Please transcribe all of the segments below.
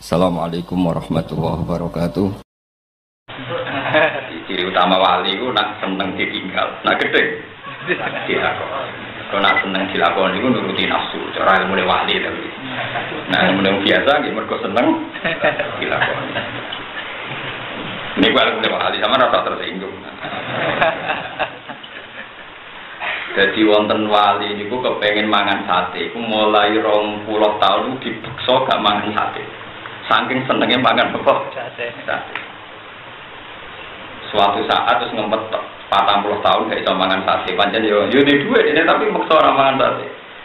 Assalamualaikum warahmatullahi wabarakatuh. Ciri utama wali itu nak seneng ditinggal, nak gede dilakoni. Kalau nak seneng dilakoni itu nuruti nafsu. Cara ilmu wali tapi. Nah ilmu biasa, dia mergo seneng dilakoni. Ini kalau ilmu wali sama rasa tersinggung. Jadi wonten wali niku kepengen mangan sate. Ku mulai 20 tahun dipeksa gak mangan sate. Saking senengnya makan apa? Sate. Suatu saat terus ngempet 40 tahun gak bisa mangan sate. Pancen yo di duit ini tapi maksa orang mangan sate.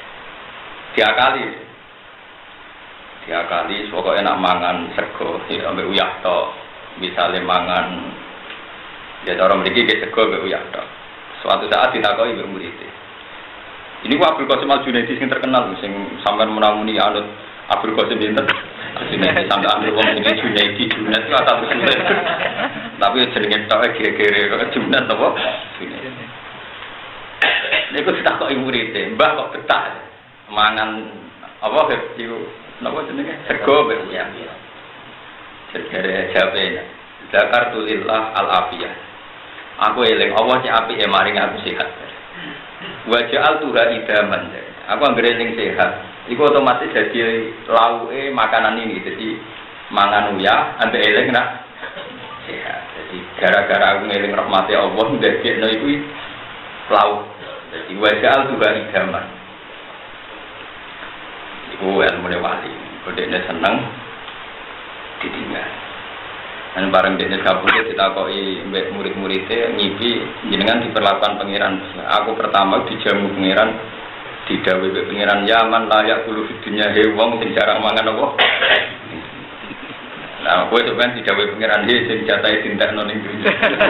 Diakali pokoknya nak mangan sego sampai uyah tok. Misale mangan ya orang mriki ge sego mbek uyah tok. Suatu saat ditakoki mbek murid. Ini ku Abdul Qasim Al-Junaidi sing terkenal sing sampean menamuni anut Abdul Qasim pinten. Sini sampai ambil wong ini Junaidi Junat itu asal usulnya. Tapi jenenge tok gere-gere kok Junat apa? Junaidi. Niku tak kok murid Mbah kok betah mangan apa iku napa jenenge sego mbek uyah. Segere jawabe. Zakartu lillah al-afiyah. Aku eling Allah sing apike maring aku sehat. Wa ja'altu idaman. Aku anggere sing sehat. Iku otomatis jadi lauke makanan ini. Jadi mangan uyah ambek eling nak sehat. Jadi gara-gara aku ngeling rahmati Allah ndadekno iku lauk. Jadi wa ja'altu idaman. Iku ilmune wali. Kodene seneng ditinggal. Dan bareng dene kabudhe ditakoki mbek murid-muridé ngipi jenengan diperlakukan pangeran. Aku pertama dijamu pangeran didhawuhi mbek pangeran Yaman layak kulo dunya wong sing jarang mangan apa. Nah, kowe sampeyan didhawuhi pangeran he sing jatahe dintekno ning dunya.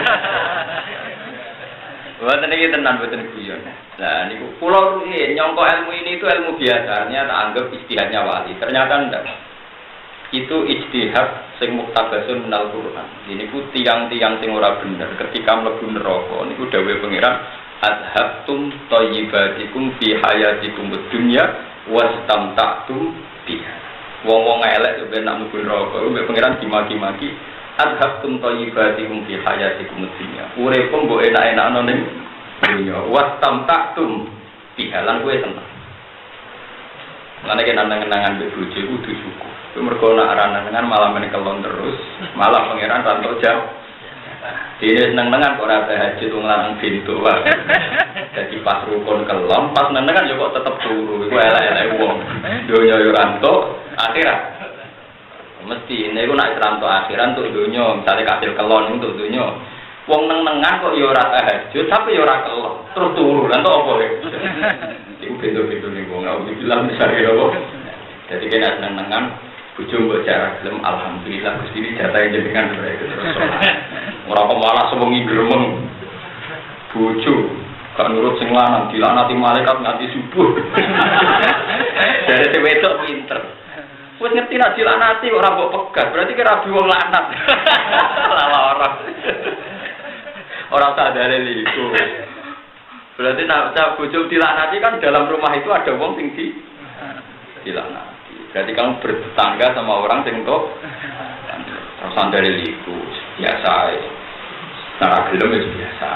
Wonten iki tenan boten guyon. Nah, niku kula nyangka ilmu ini itu ilmu biasanya tak anggap ijtihadnya wali. Ternyata ndak. Itu ijtihad sing muktabasun minal Quran. Ini ku tiang-tiang sing ora bener ketika mlebu neraka niku dawuhe pangeran adhabtum thayyibatikum fi hayatikum dunya wastamta'tum biha. Wong-wong elek yo ben nak mlebu neraka mbek pangeran dimaki-maki adhabtum thayyibatikum fi hayatikum dunya. Uripmu mbok enak-enakno ning dunya wastamta'tum biha lan kowe seneng. Lan nek nang-nangan mbek bojo kudu syukur. Mergo nak aran-aran malah menekelon terus, malah pangeran rantok jam. Dene seneng-senengan kok ora tahajud wong lanang pintu wae. Dadi pas rukun kelon, pas nenengan yo kok tetep turu. Iku elek-elek wong. Donya yo rantok akhirat. Mesti niku nak rantok akhirat untuk donya, misale kasil kelon untuk donya. Wong neng-nengan kok yo ora tahajud, tapi yo ora kelon. Terus turu, lan tok apa rek? Iku beda-beda ning wong, aku bilang misale yo. Jadi kena seneng-senengan bojo mbok cara gelem alhamdulillah Gusti iki jatahe jenengan terus ora kok malah sewengi gremeng bojo gak nurut sing lanang dilanati malaikat nganti subuh. Dari wedok pinter wis ngerti nek dilanati ora mbok pegat berarti ki rabi wong lanang. Lara ora sadare iku berarti nek bojo dilanati kan dalam rumah itu ada wong sing dilanati. Berarti kamu bertetangga sama orang sing tok terusan dari liku biasa cara gelem itu biasa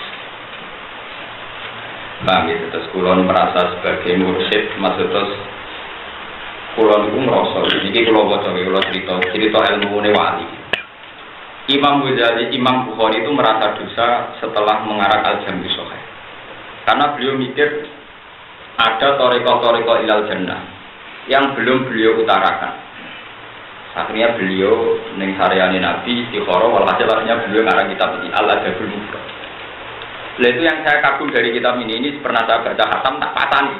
bang itu terus kulon merasa sebagai mursyid maksud terus kulon itu merasa ini kulon bocor kulon cerita ilmu wali Imam Ghazali Imam Bukhari itu merasa dosa setelah mengarang Al-Jami' Shahih karena beliau mikir ada toriko ilal jannah yang belum beliau utarakan. Akhirnya beliau ning saryane Nabi istikharah walhasil akhirnya beliau ngarang kitab ini Al-Adabul Mufrad. Itu yang saya kagum dari kitab ini pernah saya baca khatam tak patani.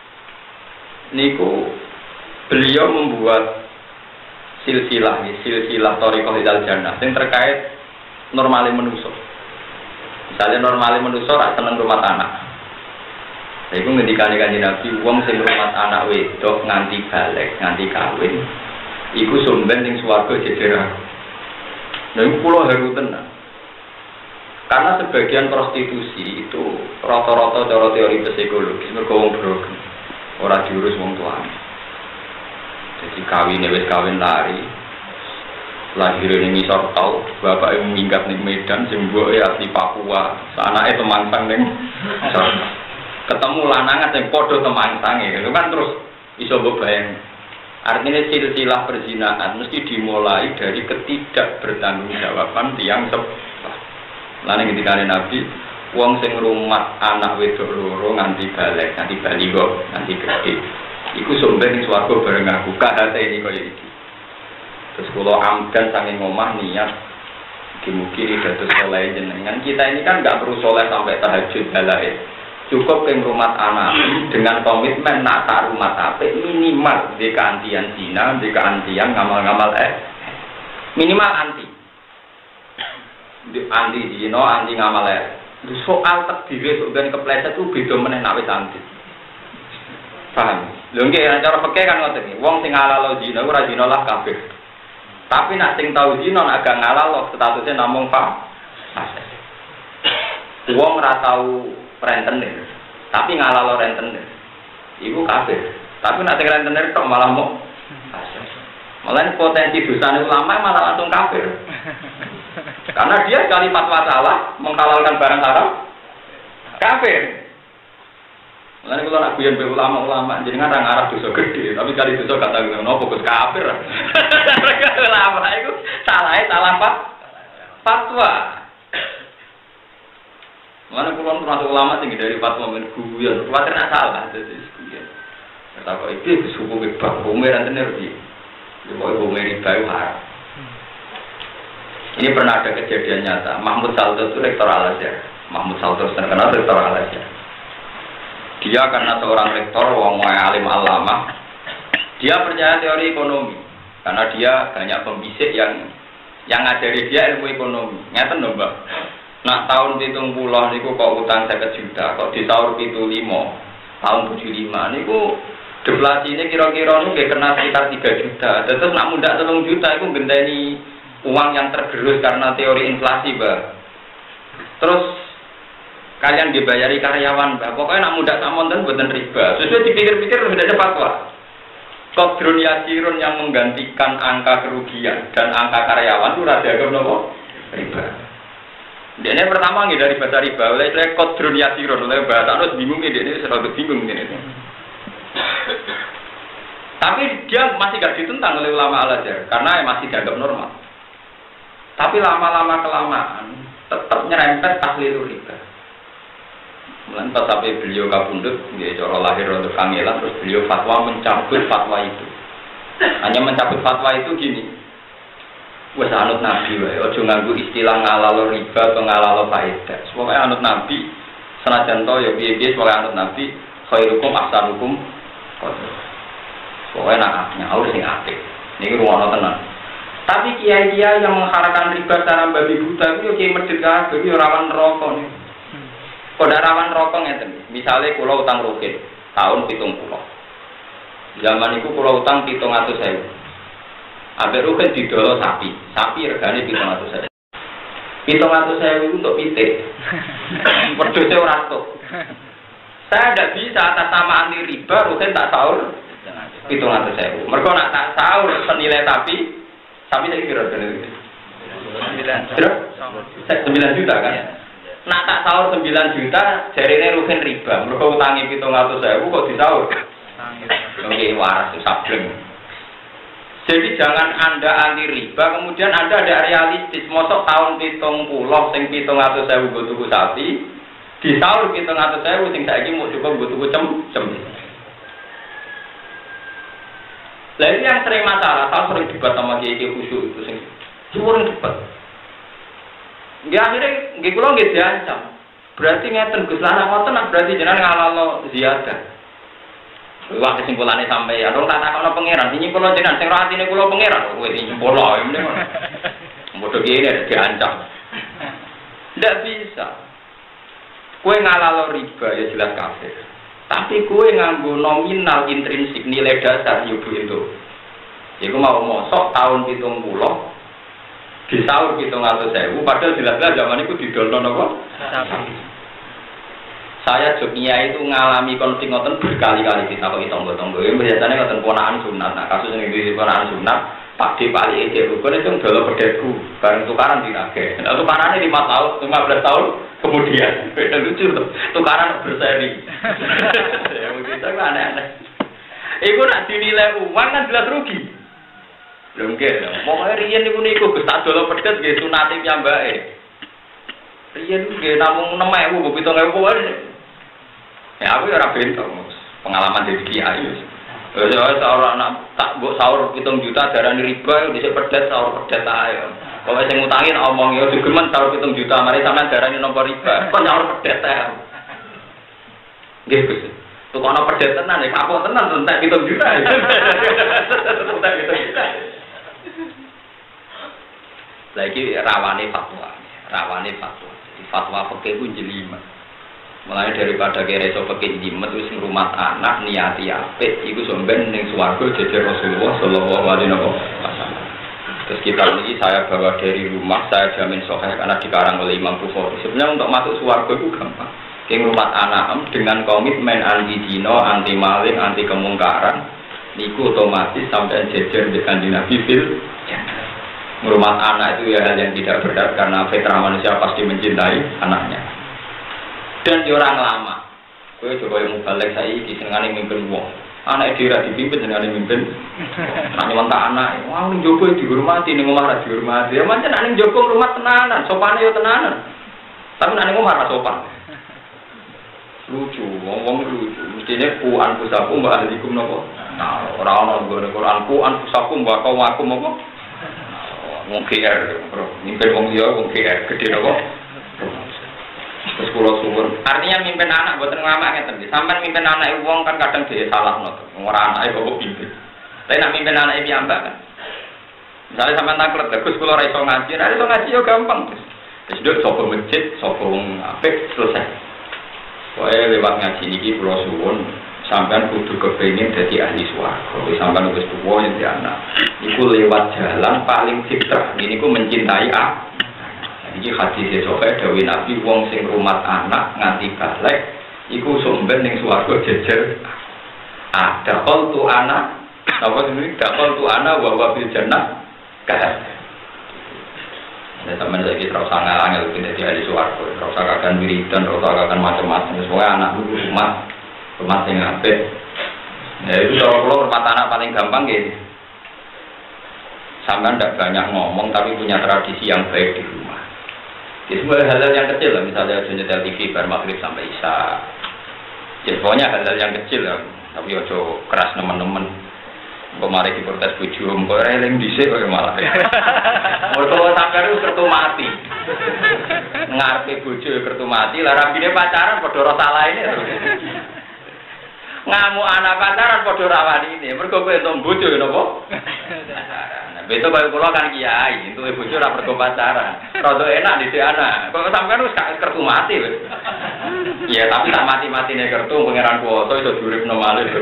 Niku beliau membuat silsilah thariqah ilal jannah yang terkait normale manusa. Misalnya normale manusa ra seneng rumah tanah. Iku ngendikane Kanjeng Nabi wong sing rumah anak wedok nganti balik, nganti kawin, iku sumben ning swarga jejeran. Nah iku kula haru tenan. Karena sebagian prostitusi itu rata-rata cara teori psikologis mergo wong broken, ora diurus wong tuane. Jadi kawin wis kawin lari, lahir ning ngisor tau, bapake minggat ning Medan, sing mboke asli Papua, anake temangsang ning ngisor. Ketemu lanangan sing padha temangsange, itu kan terus iso mbok bayang. Artinya silsilah perzinahan mesti dimulai dari ketidakbertanggungjawaban tiyang sebelah. Lan ketika Nabi wong sing rumat anak wedok loro nganti balik, nganti baligo, nganti gede. Iku sumber ning swarga bareng aku, kahate iki kaya iki. Terus kula amdan saking omah niat mugi-mugi dados saleh jenengan. Kita ini kan enggak perlu saleh sampai tahajud balae. Cukup ping rumah anak dengan komitmen nak tak rumah apik minimal di keantian zina, di keantian ngamal-ngamal minimal anti. Di anti zina, anti ngamal soal takdir dan kepleset itu beda meneh nak wis anti. Paham? Lho nggih cara fikih kan ngoten iki. Wong sing halal zina ora zina lah kafir. Tapi nak sing tau zina nak gak halal statusnya namung fasik. Wong ora tau rentenir, tapi halal rentenir. Iku kafir. Tapi nak sing rentenir tok malah mau fasik. Malah potensi dosane ulama malah langsung kafir. Karena dia sekali fatwa salah menghalalkan barang haram kafir. Mulane kula nak guyon be ulama-ulama jenengan orang Arab dosa gede, tapi kali dosa kata ngono fokus kafir. Ulama iku salah fatwa. Mulane kula termasuk ulama sing dari fatwa men guyon, kuwatir nak salah dadi guyon. Kata kok iki suku bebas hukume ranten iki. Yo hukume riba haram. Ini pernah ada kejadian nyata. Mahmud Salto itu rektor Al-Azhar. Mahmud Salto terkenal rektor Al-Azhar. Dia karena seorang rektor, wong alim alama, dia percaya teori ekonomi. Karena dia banyak pembisik yang ngajari dia ilmu ekonomi. Ngeten lho, Mbak. Nak tahun 70 niku kok utang 50 juta, kok disaur 75, tahun 75 niku deflasine kira-kira niku kena sekitar 3 juta. Terus nak mundak 3 juta iku ngenteni uang yang tergerus karena teori inflasi, Mbak. Terus kalian dibayari karyawan, Mbak. Pokoknya nak muda samon dan buatan riba. Sesuai dipikir-pikir sudah ada fatwa. Qadrun yasirun yang menggantikan angka kerugian dan angka karyawan itu rada agak nopo riba. Ini pertama nggih dari bahasa riba. Oleh qadrun yasirun, oleh bahasa terus bingung ini selalu bingung ini. Tapi dia masih gak ditentang oleh ulama Al-Azhar karena masih dianggap normal. Tapi lama-lama kelamaan tetap nyerempet tahlil riba. Mulai pas sampai beliau kabundut, dia cara lahir untuk kangelan, terus beliau fatwa mencabut fatwa itu. Hanya mencabut fatwa itu gini, wes anut Nabi, ojo nganggu istilah ngalalo riba atau ngalalo faedah. Pokoknya anut Nabi, senajan to ya piye-piye pokoknya anut Nabi, khairukum ahsanukum. Pokoknya nak nyaur sing apik. Niki rumono tenan. Tapi kiai-kiai yang mengharamkan riba secara babi buta itu kiai medhit kabeh yo rawan neraka nih. Kode rawan rokok ngeten. Misalnya kula utang rukin tahun 70. Zaman itu kula utang 700.000. Ambek rukin didolo sapi regane 700.000. 700.000 untuk pitik. Wedhuse ora tok. Saya tidak bisa atas nama anti riba rukin tak sahur 700.000. Mergo nak tak sahur senilai sapi saya kira 9 juta kan? Nak tak sahur 9 juta, jarine rugen riba. Mergo utangi 700.000 kok disaur. Oke, waras sableng. Jadi jangan Anda anti riba, kemudian Anda ada realistis. Mosok tahun 70 sing 700.000 nggo tuku sapi, disaur 700.000 sing saiki mau cukup nggo tuku cem. Lalu yang sering masalah, tahu sering debat sama kiai khusyuk itu sing sering debat. Nggih akhire nggih kula nggih diancam. Berarti ngeten Gus lanang ngoten berarti jenengan ngalalo ziyadah. Wah kesimpulane sampai ora tak takono pangeran, iki kula jenengan sing ora atine kula pangeran kowe iki nyempolo ngene kok. Modho kene diancam. Ndak bisa. Kowe ngalalo riba ya jelas kafir. Tapi kowe nganggo nominal intrinsik nilai dasar yo itu. Iku mau mosok tahun 70 disaur 700.000, padahal jelas-jelas zaman itu didolno napa? Saya Jogja itu ngalami konflik ngoten berkali-kali kita kok tonggo-tonggo. Biasanya ngoten ponakan sunat. Nah, kasus yang di ponakan sunat Pak D balik ide rukun itu dolo pedetku bareng tukaran dirage. Nah tukarannya 5 tahun, 15 tahun kemudian beda lucu tuh tukaran berseri. Ya mungkin itu aneh-aneh. Iku nak dinilai uang kan jelas rugi. Belum kira. Pokoknya riyen niku Gus tak dolo pedet nggih sunate piyambake. Riyen nggih namung 6.000 7.000 wae. Ya aku ora bento pengalaman jadi kiai. Ya seorang anak tak mbok sahur 7 juta darani riba dhisik pedet sahur pedet ae. Pokoke sing ngutangin omong ya digemen sahur 7 juta mari sampean darani nomor riba. Kon sahur pedet ae. Nggih Gus. Tukono pedet tenan ya kapok tenan entek 7 juta. Entek 7 juta. Lagi rawane fatwa. Jadi fatwa fikih ku jelimet. Mulai daripada kira iso pakai jimat wis ngrumat anak niati apik iku sampeyan ning swarga jejer Rasulullah sallallahu alaihi wasallam. Terus kita ini saya bawa dari rumah, saya jamin sahih karena dikarang oleh Imam Bukhari. Sebenarnya untuk masuk swarga itu gampang. Ki ngrumat anak dengan komitmen anti zina, anti maling, anti kemungkaran niku otomatis sampeyan jejer di Kanjeng Nabi fil jannah. Ngrumat anak itu ya hal yang tidak berat karena fitrah manusia pasti mencintai anaknya. Dan di orang lama, gue coba yang balik saya di senengane mimpin wong. Anak dia dipimpin senengane mimpin. Nak nyontak anak, wah ning jopo dihormati ning omah ra dihormati. Ya pancen ning jopo rumah tenanan, sopane yo tenanan. Tapi ning omah ra sopan. Lucu, wong lucu. Mestine ku anfusakum wa ahlikum napa? Nah, ora ono nggone Quran ku anfusakum wa qawakum apa? Wong GR, bro. Mimpin wong liya wong GR gede napa? Terus kula suwun. Artinya mimpin anak mboten nglamak ngeten. Sampeyan mimpin anak wong kan kadang dhewe salah ngono. Ora anake kok pimpin. Tapi nek mimpin anake piyambak kan. Misalnya sampeyan taklet, Gus kula ora iso ngaji, ora iso ngaji yo gampang. Wis nduk sapa masjid, sapa wong apik selesai. Pokoke lewat ngaji niki kula suwun sampeyan kudu kepengin dadi ahli swarga. Wis sampeyan wis tuwa yen anak. Iku lewat jalan paling fitrah. Niku mencintai anak. Iki hadis Sahih dawuh Nabi wong sing rumat anak nganti balik iku sumben ning swarga jejer. Dakol tu anak, apa jenenge? Dakol tu anak wa fil jannah. Kan. Nek sampeyan saiki terus angel-angel dadi ahli swarga, terus akan wiridan, terus akan macam-macam. Semua anak dulu rumah sing apik. Ya itu kalau rumah anak paling gampang nggih. Sampeyan ndak banyak ngomong tapi punya tradisi yang baik di rumah. Itu hal-hal yang kecil lah, misalnya nyetel TV bar maghrib sampai isya. Ya, pokoknya hal-hal yang kecil lah, tapi ojo keras teman-teman. Kemarin di protes bujum, kok releng dhisik kok malah. Mergo sampeyan itu kertu mati. Ngarepe bojo kertu mati, lah rabine pacaran padha ora salah ini. Ngamuk anak pacaran padha ora wani ini, mergo kowe entuk bojo napa? Beto kaya kula kan kiai, entuk bojo ora mergo pacaran. Rada enak didik anak. Kok sampean wis gak kertu mati wis. Iya, tapi tak mati-matine kertu pangeran kuwasa iso diuripno malih.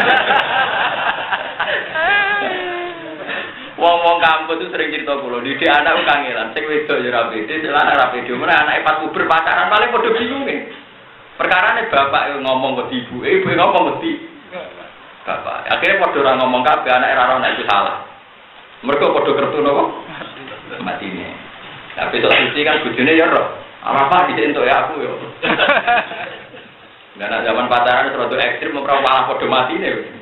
Wong-wong kampus itu sering cerita kula, didik anak ku kangelan, sing wedok ya ora pede, sing lanang ora pede, meneh anake pas puber pacaran paling padha bingunge. Perkarane bapak ngomong ke ibuke ngomong ke bapak. Akhirnya padha ora ngomong kabeh, anake ora ono itu salah. Mereka padha kertu napa? Matine. Lah besok suci kan bojone ya roh. Apa dhisik entuk ya aku yo. Lah nek zaman pacaran terus ekstrem ora malah padha matine.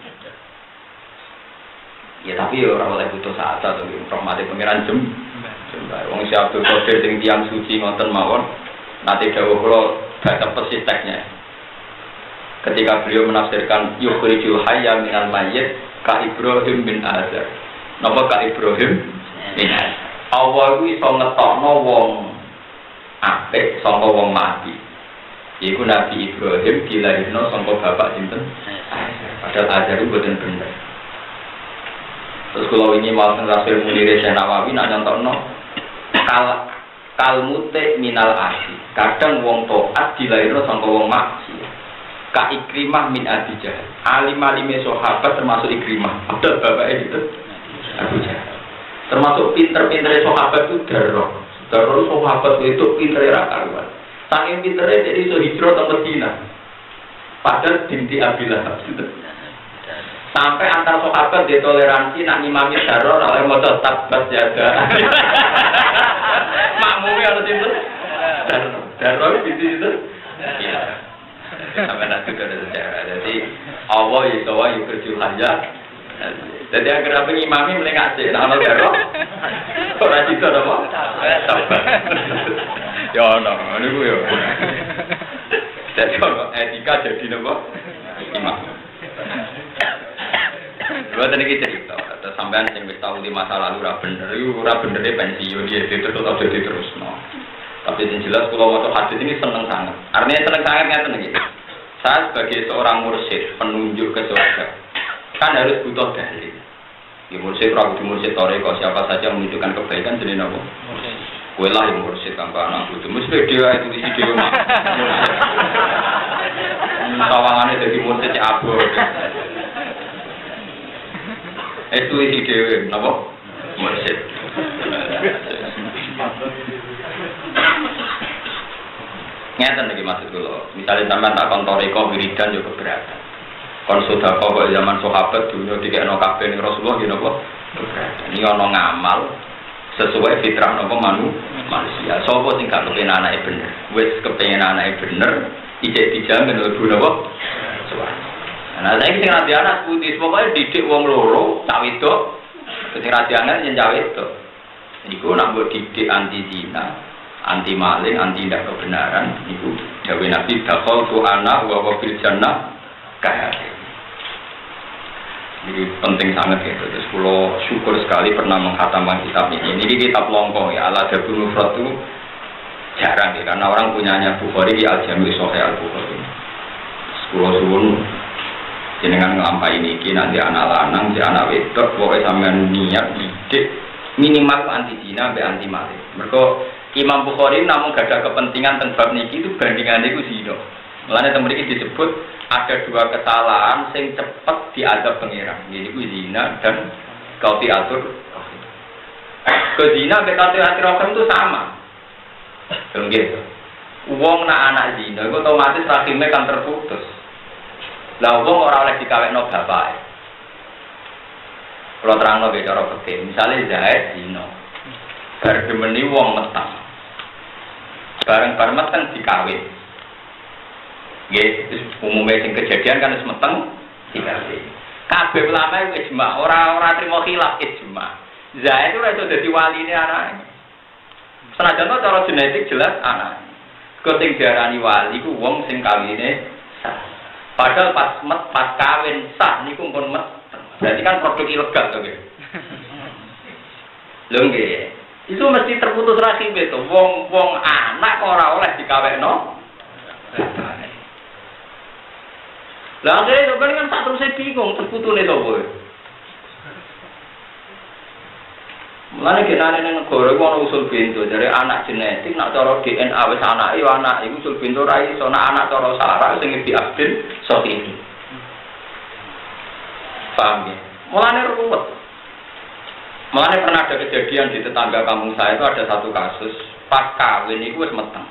Ya tapi yo ora oleh butuh saat atau hormati pangeran jembar. Wong si Abdul Qadir sing tiyang suci ngoten mawon. Nate dawuh kula baca persis teksnya. Ketika beliau menafsirkan yukhrijul hayya minal mayyit ka Ibrahim bin Azar. Napa ka Ibrahim bin Azar. Allah kuwi iso ngetokno wong apik saka wong mati. Iku Nabi Ibrahim dilahirno saka bapak sinten? Padahal Azar itu boten bener. Terus kalau ini mau Rasul Munir Nawawi nak nyontokno kalmute minal asi. Kadang wong taat dilahirno saka wong maksiat. Ka Ikrimah min Abi Jahal. Alim-alime sahabat termasuk Ikrimah. Padahal bapaknya itu Abu Jahal. Termasuk pinter-pintere sahabat itu Darrah. Darrah sahabat itu pintere ra karuan. Saking pintere jadi iso hijrah ke Madinah. Padahal binti Abi Lahab itu. Sampai antar sahabat ditoleransi nak ngimami daror oleh maca tabat jaga. Makmumnya harus itu. Daror itu. Iya. Sampai nanti ada sejarah. Jadi Allah ya kerja aja. Jadi agar apa ngimami melengak sih. Nah, daror. Orang itu ada apa? Tabat. Ya no, ini gue ya. Jadi etika jadi apa? Imam. Dua tadi kita cerita, atau sampean yang wis tahu di masa lalu ora bener pensiun dia itu tetap jadi terus no. Tapi yang jelas kalau waktu hadis ini seneng sangat. Artinya seneng sangat nggak seneng gitu. Saya sebagai seorang mursyid penunjuk ke surga kan harus butuh dalil. Di mursyid ragu di mursyid toreko siapa saja menunjukkan kebaikan jadi apa? Kue lah yang mursyid tanpa anak itu. Mesti dia itu isi dia mah. Tawangannya jadi mursyid abu. Itu isi dewe, apa? Mursyid. Ngeten lagi maksud dulu. Misalnya sampean tak kontoriko wiridan yo keberatan. Kon sedekah kok zaman sahabat dunya dikekno kabeh ning Rasulullah yo napa? Keberatan. Ini ono ngamal sesuai fitrah napa manusia. Sapa sing gak kepengin anake bener? Wis kepengin anake bener, ijek dijamin mlebu napa? Nah, saya sing rabi anak putih, pokoknya didik wong loro, cah wedok, sing rabi anak yen cah wedok. Niku nak mbok didik anti zina, anti maling, anti tindak kebenaran, niku dawuh Nabi dakhal tu anak wa fil jannah kaya. Ini penting sangat ya. Terus kula syukur sekali pernah menghatamkan kitab ini. Ini kitab longkong ya, Al-Adabul Mufrad itu jarang ya, karena orang punyanya Bukhari di Al-Jami' Sahih Al-Bukhari. Kula suwun jenengan nglampahi niki nanti anak lanang, si anak wedok, pokoke sampean niat didik minimal anti zina be anti maling. Mergo Imam Bukhari namun gak ada kepentingan tentang bab niki itu bandingane iku zina. Mulane temen iki disebut ada dua kesalahan sing cepet diadab pengiran, yaitu zina dan qauti'atur. Zina be qauti'atur itu sama. Nggih. Wong nak anak zina iku otomatis rahime kan terputus. Lah wong ora oleh dikawekno bapake. Kalau terangno ge cara fikih, misale Zaid zina. Bar demeni wong metang. Bareng-bareng meteng dikawin. Nggih, terus umume sing kejadian kan wis meteng dikawin. Kabeh ulama wis ijma, ora trimo khilaf ijma. Zaid ora iso dadi waline anake. Senajan to cara genetik jelas anake. Kok sing diarani wali ku wong sing kawine sah. Padahal pas kawin sah niku pun berarti kan produk ilegal to nggih. Lho nggih. Itu mesti terputus rahim itu. Wong anak ora oleh dikawekno. Lah akhirnya kan tak terus bingung terputune to kowe. Mulane genane ning negara iku ana usul bento, jare anak genetik nak cara DNA wis anake yo anak iku usul bento ra iso nak anak cara saraf sing diabdin sotini. Paham ya? Mulane ruwet. Mulane pernah ada kejadian di tetangga kampung saya itu ada satu kasus pas kawin iku wis meteng.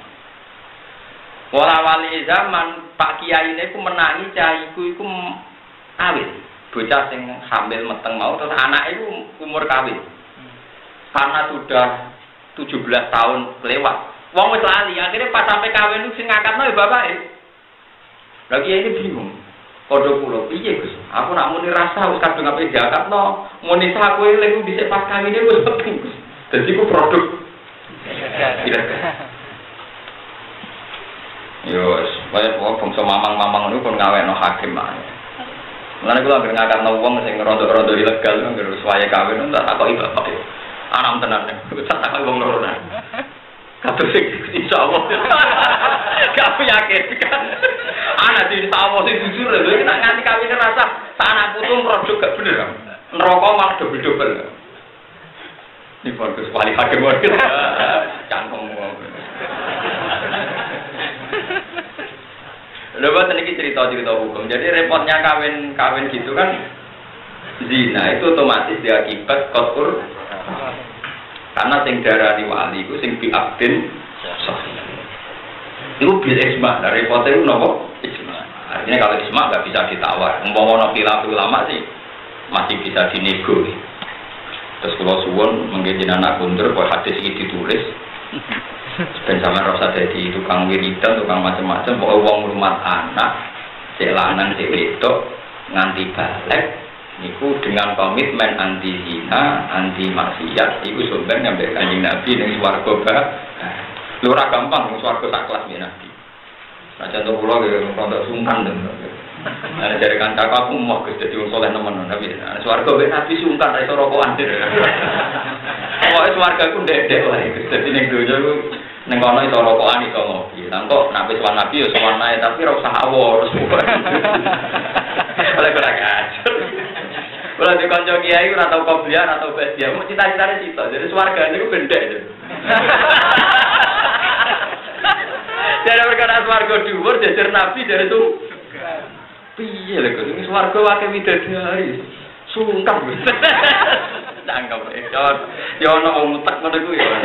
Wali zaman Pak Kiai ini ku menangi caiku iku awit. Bocah sing hamil meteng mau terus anake iku umur kawin. Karena sudah 17 tahun lewat. Wong wis lali, akhirnya pas sampai kawin itu sing ngakatno ya bapake. Lagi ini bingung. Padha kula, piye Gus? Aku nak muni rasa wis kadung ape diakatno, muni sak kowe lek dhisik pas kawine wis penting Gus. Dadi ku produk. Yo, wis bangsa mamang-mamang niku pun ngawekno hakim ae. Mulane kula anggere ngakatno wong sing rondo-rondo ilegal anggere suwaye kawin tak takoki bapak. Anam tenan, tak tak wong loro nang. Kados insyaallah. Gak yakin kan. Anak di insyaallah sing jujur lho iki nek nganti kawin rasa sak anak putu produk gak bener. Neraka malah dobel-dobel. Ini fokus wali hakim wae. Cangkem wae. Lha boten iki cerita-cerita hukum. Jadi repotnya kawin gitu kan zina itu otomatis diakibat kotor. Karena sing darani wali iku sing biabdin sahih. Iku bil ijma, dari repotnya iku napa? Ijma. Artinya kalau isma nggak bisa ditawar. Umpama khilaf ulama sih masih bisa dinego. Terus kalau suwon menggejin anak kundur, kalau hadis ini ditulis, dan sama rasa jadi tukang wiridan, tukang macam-macam, pokoknya uang rumah anak, cek lanang, cek wedok, nganti balik, niku dengan komitmen anti zina, anti maksiat, itu sebenarnya nyampe kanjeng Nabi dengan swarga bah. Lurah gampang, swarga sak kelas ya Nabi. Nah contoh pulau gitu, rontok sungkan dan ada dari kantor aku mau kerja di soleh teman Nabi. Swarga bah Nabi sungkan, iso rokokan deh. Pokoknya swarga aku dedek lah, jadi neng dunia aku neng kono iso rokokan iso ngopi. Nangkok Nabi swan Nabi ya swan naik, tapi rasa awor semua. Oleh kurang ajar. Kalau di konco kiai atau kopian atau bestia, mau cita-citanya cita. Jadi swarga itu gede. Jadi perkara swarga dhuwur jajar Nabi dari itu. Piye lho kok ini swarga wae widadari. Sungkan. Tangkap ekor. Ya ono mutek ngono iku ya.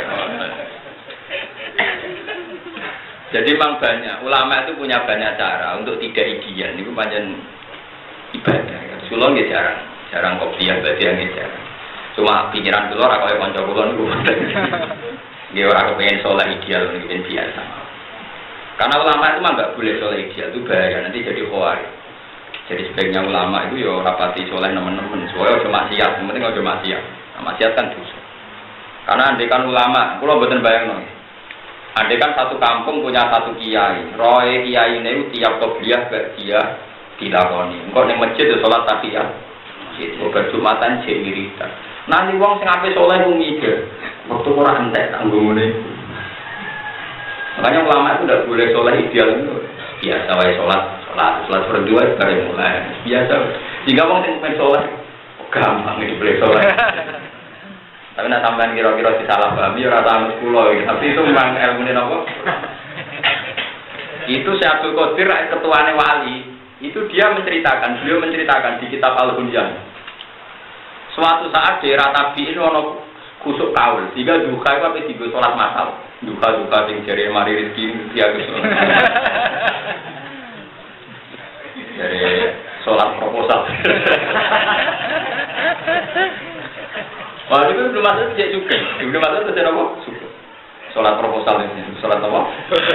Jadi memang banyak ulama itu punya banyak cara untuk tidak ideal. Niku pancen ibadah. Kulo nggih jarang kopiah berarti nggih jarang. Cuma pikiran kulo ora kaya kanca kulo niku. Nggih ora kepengin saleh ideal niku biasa. Karena ulama itu mah nggak boleh soleh ideal, itu bahaya, nanti jadi khawarij. Jadi sebaiknya ulama itu ya rapati soleh teman-teman, soalnya cuma maksiat, yang penting cuma maksiat. Nah, maksiat kan dosa. Karena andekan ulama, kalau buatan bayang nih, andekan satu kampung punya satu kiai, roy kiai ini tiap qobliyah dia dilakoni. Engkau yang masjid itu sholat tahiyat, itu berjumatan cek wiridan. Nanti wong sing ape soleh ngide, waktu kurang entek tanggung ini. Makanya ulama itu tidak boleh sholat ideal itu biasa wae sholat berdua sekarang mulai biasa. Jika orang yang pengen sholat gampang itu boleh sholat. Tapi nak sampean kira-kira disalah pahami ora tahu sekolah gitu. Tapi itu memang ilmu ini apa? Itu Syekh Abdul Qadir ketuane wali. Itu beliau menceritakan di kitab Al-Bunyan. Suatu saat di era tabi'in ono kusuk kaul, sehingga duka itu apa digo sholat masal. Duka sing jare mari rezeki dia wis. Jare salat proposal. Wah, itu belum masuk cek juga. Belum masuk ke apa? Suku. Salat proposal ini, salat apa?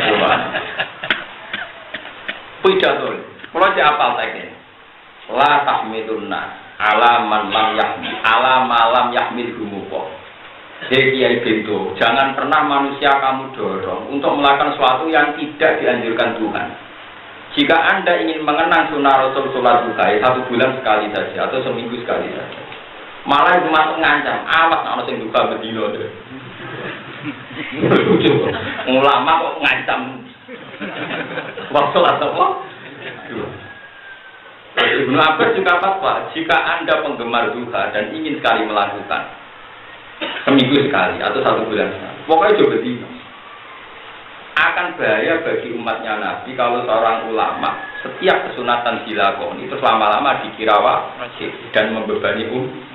Pidato. Kalau cek apal tadi. La tahmidunna ala man lam yahmil ala malam yahmil humuqa. Hei Kiai Bento, jangan pernah manusia kamu dorong untuk melakukan sesuatu yang tidak dianjurkan Tuhan. Jika Anda ingin mengenang sunnah Rasul sholat duha, 1 bulan sekali saja atau seminggu sekali saja. Malah itu masuk ngancam, awas nak orang yang duha berdino deh. Ulama kok ngancam. Waktu sholat apa? Ibnu Abbas juga apa? Jika Anda penggemar duha dan ingin sekali melakukan seminggu sekali atau 1 bulan sekali. Pokoknya coba betina. Akan bahaya bagi umatnya Nabi kalau seorang ulama setiap kesunatan dilakoni itu lama-lama dikira wajib dan membebani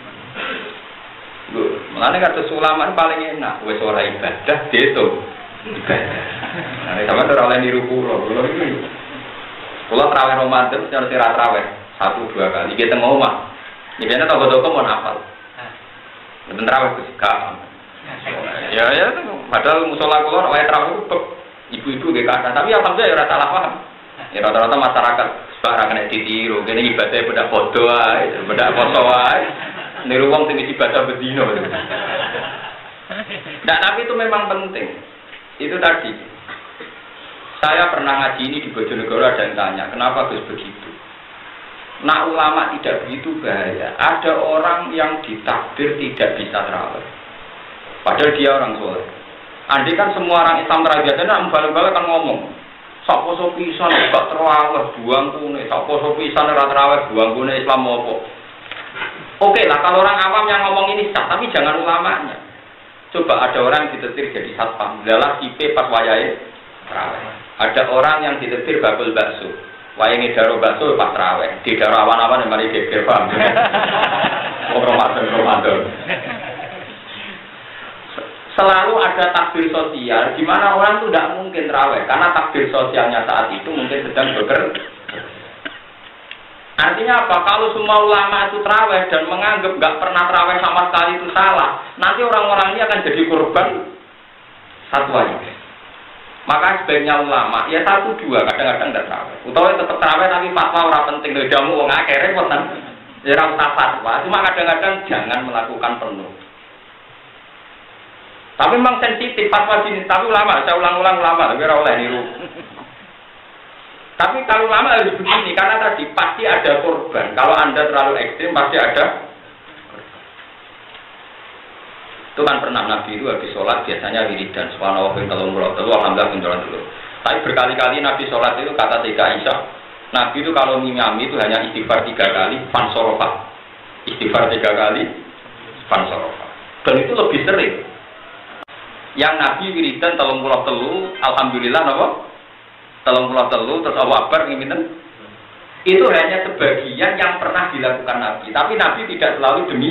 Mulane kata ulama paling enak wis ora ibadah deto. Ibadah. Nah, sama ora oleh niru kula. Kula traweh Ramadan secara traweh 1-2 kali kita ngomong. Iki ana toko-toko mau hafal. Bentar aku sikap. Ya, padahal musola kula wae terawih ibu-ibu nggih kata, tapi alhamdulillah ya ora salah paham. Ya rata-rata masyarakat sekarang kena ditiru, kene ibadah beda bodoh ae, beda poso ae. Niru wong sing ibadah bedino. Nah, tapi itu memang penting. Itu tadi. Saya pernah ngaji ini di Bojonegoro ada yang tanya, kenapa Gus begitu? Nah ulama tidak begitu bahaya. Ada orang yang ditakdir tidak bisa terawih. Padahal dia orang soleh. Andai kan semua orang Islam terawih, nah balik-balik kan ngomong. Sapo pisan gak terawih buang kune, sapo pisan ora terawih buang kune Islam apa? Oke lah kalau orang awam yang ngomong ini sah, tapi jangan ulamanya. Coba ada orang yang ditetir jadi satpam, dalah IP pas wayahe terawih. Ada orang yang ditetir bakul bakso. Wayange daro bakso pas traweh, di daro awan-awan yang mari geger paham. Ramadan. Selalu ada takdir sosial di mana orang itu tidak mungkin traweh karena takdir sosialnya saat itu mungkin sedang bekerja. Artinya apa? Kalau semua ulama itu terawih dan menganggap nggak pernah terawih sama sekali itu salah, nanti orang-orang ini akan jadi korban satu aja. Maka sebaiknya ulama ya 1-2 kadang-kadang tidak terawih. Utawa tetap terawih tapi fatwa orang penting dari jamu wong akeh repotan. Ya ora usah fatwa, cuma kadang-kadang jangan melakukan penuh. Tapi memang sensitif fatwa sini. Tapi ulama, saya ulang-ulang ulama, tapi ora oleh niru. Tapi kalau lama harus begini, karena tadi pasti ada korban. Kalau Anda terlalu ekstrim, pasti ada korban. Itu kan pernah Nabi itu habis sholat, biasanya wiridan. Subhanallah, alhamdulillah, dulu. Tapi berkali-kali Nabi sholat itu kata Sayyidah Aisyah, Nabi itu kalau ngimami itu hanya istighfar 3 kali, fansorofa. Istighfar 3 kali, fansorofa. Dan itu lebih sering. Yang Nabi wiridan 33, alhamdulillah, apa? 33 terus Allahu Akbar ngimiten. Itu hanya sebagian yang pernah dilakukan Nabi, tapi Nabi tidak selalu demi.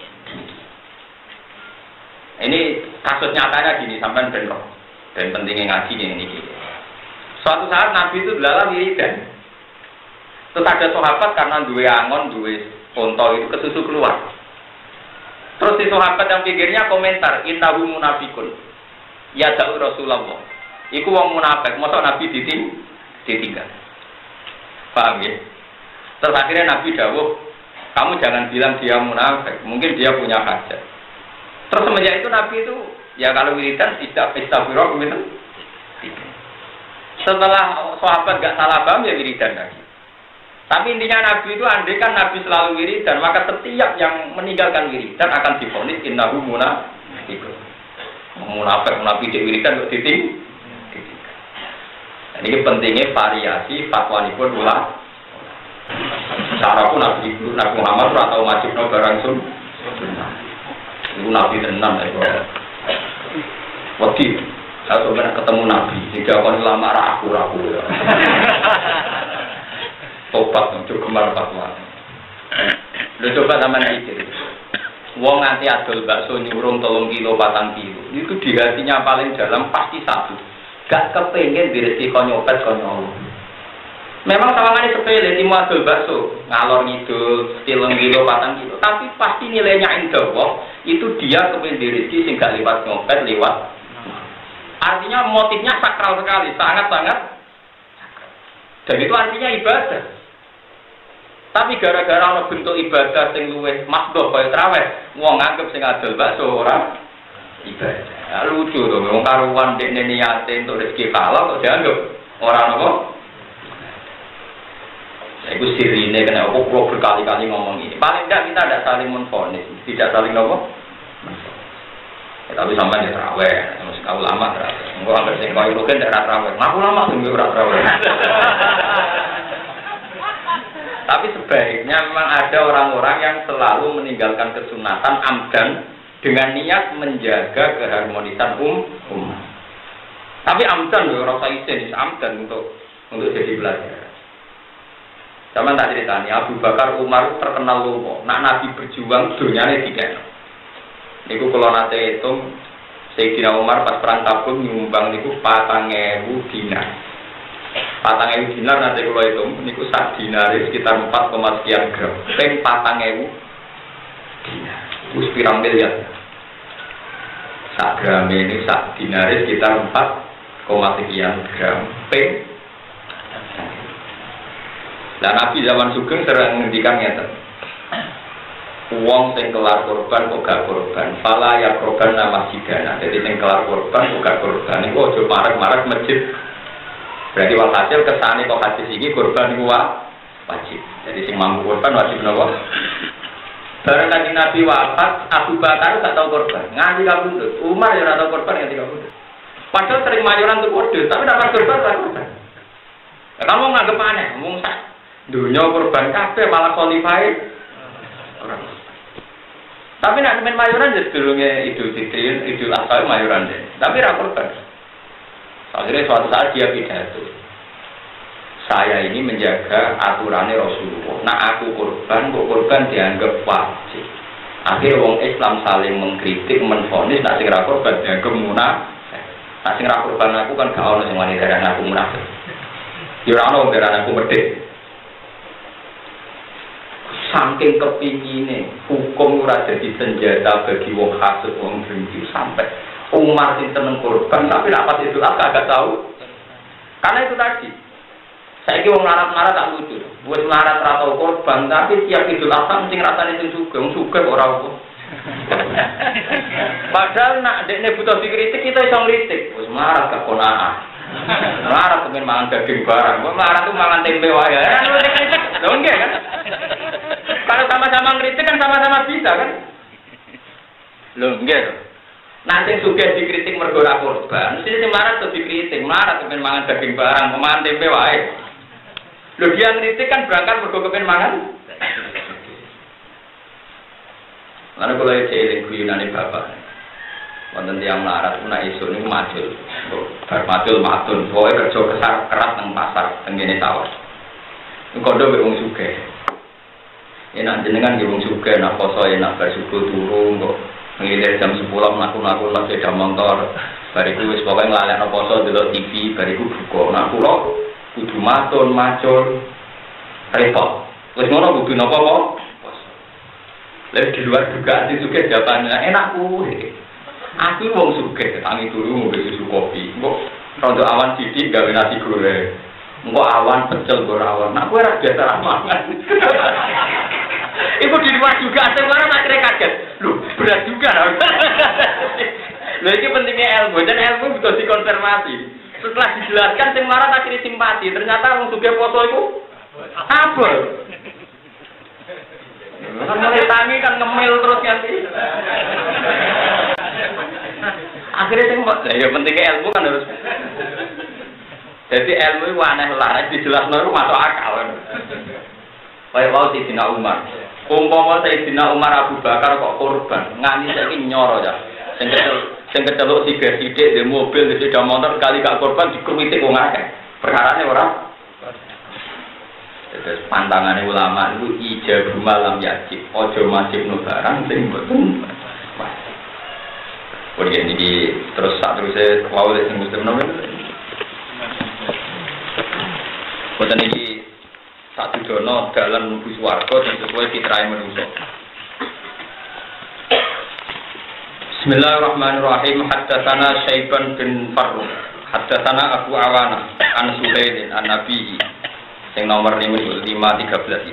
Ini kasus nyatanya gini, sampai benro. Dan pentingnya ngaji ini. Suatu saat Nabi itu belalang wiridan. Terus ada sahabat karena duwe angon, duwe kontol itu kesusu keluar. Terus si sahabat yang pikirnya komentar, innahu munafikun. Ya jauh Rasulullah. Iku wong munafik, mosok Nabi ditinggal. Paham ya? Terus akhirnya Nabi dawuh, kamu jangan bilang dia munafik, mungkin dia punya hajat. Terus semenjak itu Nabi itu, ya kalau wiridan tidak istighfar gitu. Setelah sahabat gak salah paham ya wiridan lagi. Tapi intinya Nabi itu andai kan Nabi selalu wiridan, maka setiap yang meninggalkan wiridan akan divonis innahu munafik. Munafik di wiridan kok ditinggal. Ini pentingnya variasi fatwa ini pun ulah. Cara pun Nabi Muhammad atau wajib no barang sun. Itu Nabi tenang ya. Waktu saya sebenarnya ketemu Nabi, jika kon lama raku. Tobat untuk kemar fatwa. Lu coba sama mikir. Wong nganti adol bakso nyurung 3 kilo 4 kilo. Itu di hatinya paling dalam pasti satu. Gak kepengen diresi konyopet konyol. Memang sawangannya sepele timu adol bakso, ngalor ngidul, 3 kilo 4 kilo. Tapi pasti nilainya indah wong itu dia kepengen diresi sing gak lewat nyopet lewat. Artinya motifnya sakral sekali, sangat-sangat. Dan itu artinya ibadah. Tapi gara-gara ana bentuk ibadah sing luwih makdoh kaya traweh, wong nganggep sing adol bakso ora ibadah. Ya, lucu tuh, wong karuan dekne niate untuk rezeki halal kok dianggap ora napa. Iku sirine kena aku berkali-kali ngomong ini. Paling enggak kita tidak saling menfonis, tidak saling napa. Ya, tapi sampai di traweh, mesti kau lama traweh. Engko anggere sing koyo itu kan ndak traweh. Ngaku lama sing ora traweh. Tapi sebaiknya memang ada orang-orang yang selalu meninggalkan kesunatan amdan dengan niat menjaga keharmonisan umat. Tapi amdan loh, rasa izin amdan untuk jadi pelajar. Sama tak ceritanya, Abu Bakar Umar terkenal lomo. Nak Nabi berjuang dunyane dikene. Niku kalau nate hitung, Sayyidina Umar pas perang Tabuk nyumbang niku 4.000 dinar. 4.000 dinar nanti kalau hitung, niku sak dinar sekitar 4, sekian gram. Peng 4.000 dinar. Terus pirang miliar. Sak gram ini sak dinar sekitar 4, sekian gram. Peng. Dan Nabi zaman Sugeng sering menghentikan ngeten. Wong sing kelar korban kok gak korban. Fala ya korban nama sidana. Jadi sing kelar korban kok gak korban. Iku aja marek-marek masjid. Berarti walhasil kesane kok hadis iki korban iku wajib. Jadi sing mampu korban wajib napa? Bareng kanjeng Nabi wafat, Abu Bakar gak tau korban. Nganti kabundut. Umar ya ora tau korban nganti kabundut. Padahal sering mayoran tuh kode, tapi dapat korban ora korban. Kamu nganggep aneh, ngomong sak dunia korban kabeh malah qualify orang. Tapi nak main mayoran jadi dulunya Idul Fitri, Idul Adha mayoran deh. Tapi ra korban. Akhirnya suatu saat dia pidato. Saya ini menjaga aturannya Rasulullah. Nah aku korban, kok korban dianggap wajib. Akhirnya orang Islam saling mengkritik, menfonis, nak sing ra korban dianggap munafik. Nak sing ra korban aku kan gak ono sing wani darani aku munafik. Ya ora ono darani aku medhit. saking kepingine hukum ora dadi senjata bagi wong hasud wong dengki sampai Umar sing seneng korban tapi nek pas itu agak tahu. Karena itu tadi. Saiki wong larat-larat tak lucu. Wis larat ra tau korban tapi tiap Idul Adha sing rasane sing sugih, wong sugih kok ora apa. Padahal nak dekne butuh dikritik kita iso ngritik. Wis marah gak konaan. Marah pengen mangan daging barang. Kok marah tuh mangan tempe wae. Lho nggih kan? Kalau sama-sama ngritik kan sama-sama bisa kan? Lho nggih. Nanti sugih dikritik mergo ora korban. Mesti sing marah tuh dikritik, marah pengen mangan daging barang, mangan tempe wae. Lho dia ngritik kan berangkat mergo pengen mangan. Lalu kalau itu eling guyonane bapak, wonten tiyang melarat nak iso niku macul, bar macul matun, pokoke kerja keras nang pasar tengene sawah. Kondo wong sugih. Enak jenengan nggih wong sugih nak poso enak bar subuh turu kok ngilir jam 10 mlaku-mlaku nang sepeda motor. Bariku wis pokoke nglalekno poso delok TV, bariku buka. Nak kula kudu matun macul repot. Wis ngono kudu napa kok? Lebih di luar juga, si suke jawabannya enak kuwe. Aku wong suke, tangi dulu ngombe susu kopi. Mbok rondo awan sidik gawe nasi goreng. Mbok awan pecel gorawan. Nah, kowe ora biasa ra mangan. Iku di luar juga, sing orang akhirnya kaget. Loh, berat juga. Lha iki pentingnya ilmu, dan ilmu butuh dikonfirmasi. Setelah dijelaskan sing marah akhirnya simpati. Ternyata wong suke foto iku apa? Kan mulai tangi kan ngemil terus nanti. Akhirnya tengok, ya pentingnya ilmu kan harus. Jadi ilmu itu aneh lah, dijelaskan itu masuk akal. Kayak mau Sayyidina Umar. Umpama Sayyidina Umar Abu Bakar kok korban, ngani saiki nyoro ya. Sing keceluk sidik di mobil di sepeda motor kali gak korban dikruwitik wong akeh. Perkarane ora. Terus pantangannya ulama itu ijab malam yajib, ojo wajib no barang sing mboten wajib. Kemudian ini terus saat terusnya mau lihat sing muslim nopo. Kemudian ini satu dono dalam menuju swarga dan sesuai fitrah manusia. Bismillahirrahmanirrahim. Haddatsana Syaiban bin Farruh, haddatsana Abu Awana an Suhailin an Nabihi. Yang nomor 513 ini.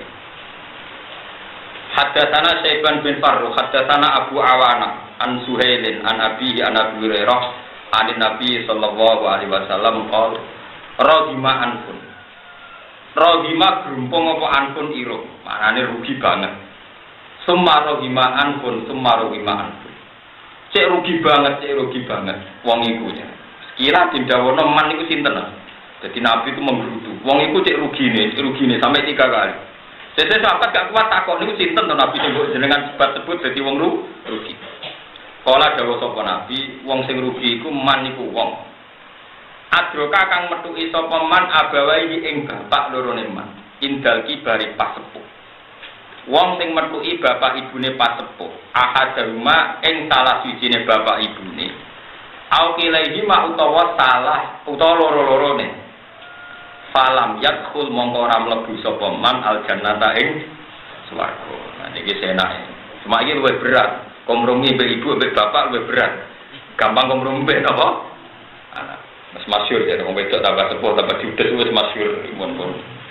Haddatsana Syaiban bin Farruh, haddatsana Abu Awana an Suhailin an Abi Abi Hurairah an Nabi sallallahu alaihi wasallam qol radhima anfun. Radhima grumpung apa anfun ira, maknane rugi banget. Summa radhima anfun, summa radhima anfun. Cek rugi banget wong iku ya. Sekira dindawono man iku sinten? Jadi Nabi itu menggerutu. Wong iku cek rugine sampai 3 kali. Jadi sahabat gak kuat takon niku sinten to Nabi sing jenengan sebut dadi wong rugi. Kala dawuh sapa Nabi, wong sing rugi iku man iku wong. Adroka kang metuki sapa man abawai ing bapak lorone man. Indal kibari pas sepuh. Wong sing metuki bapak ibune pas sepuh. Ahaduma ing salah sijine bapak ibune. Au kilaihi ma utawa salah utawa loro-lorone. Falam yadkhul mongko ora mlebu sapa man al jannata ing swarga. Nah iki senake. Cuma iki luwih berat. Kompromi mbek ibu mbek bapak luwih berat. Gampang kompromi mbek apa? Anak. Mas masyhur ya wong wedok tambah sepuh tambah judes wis masyhur mun.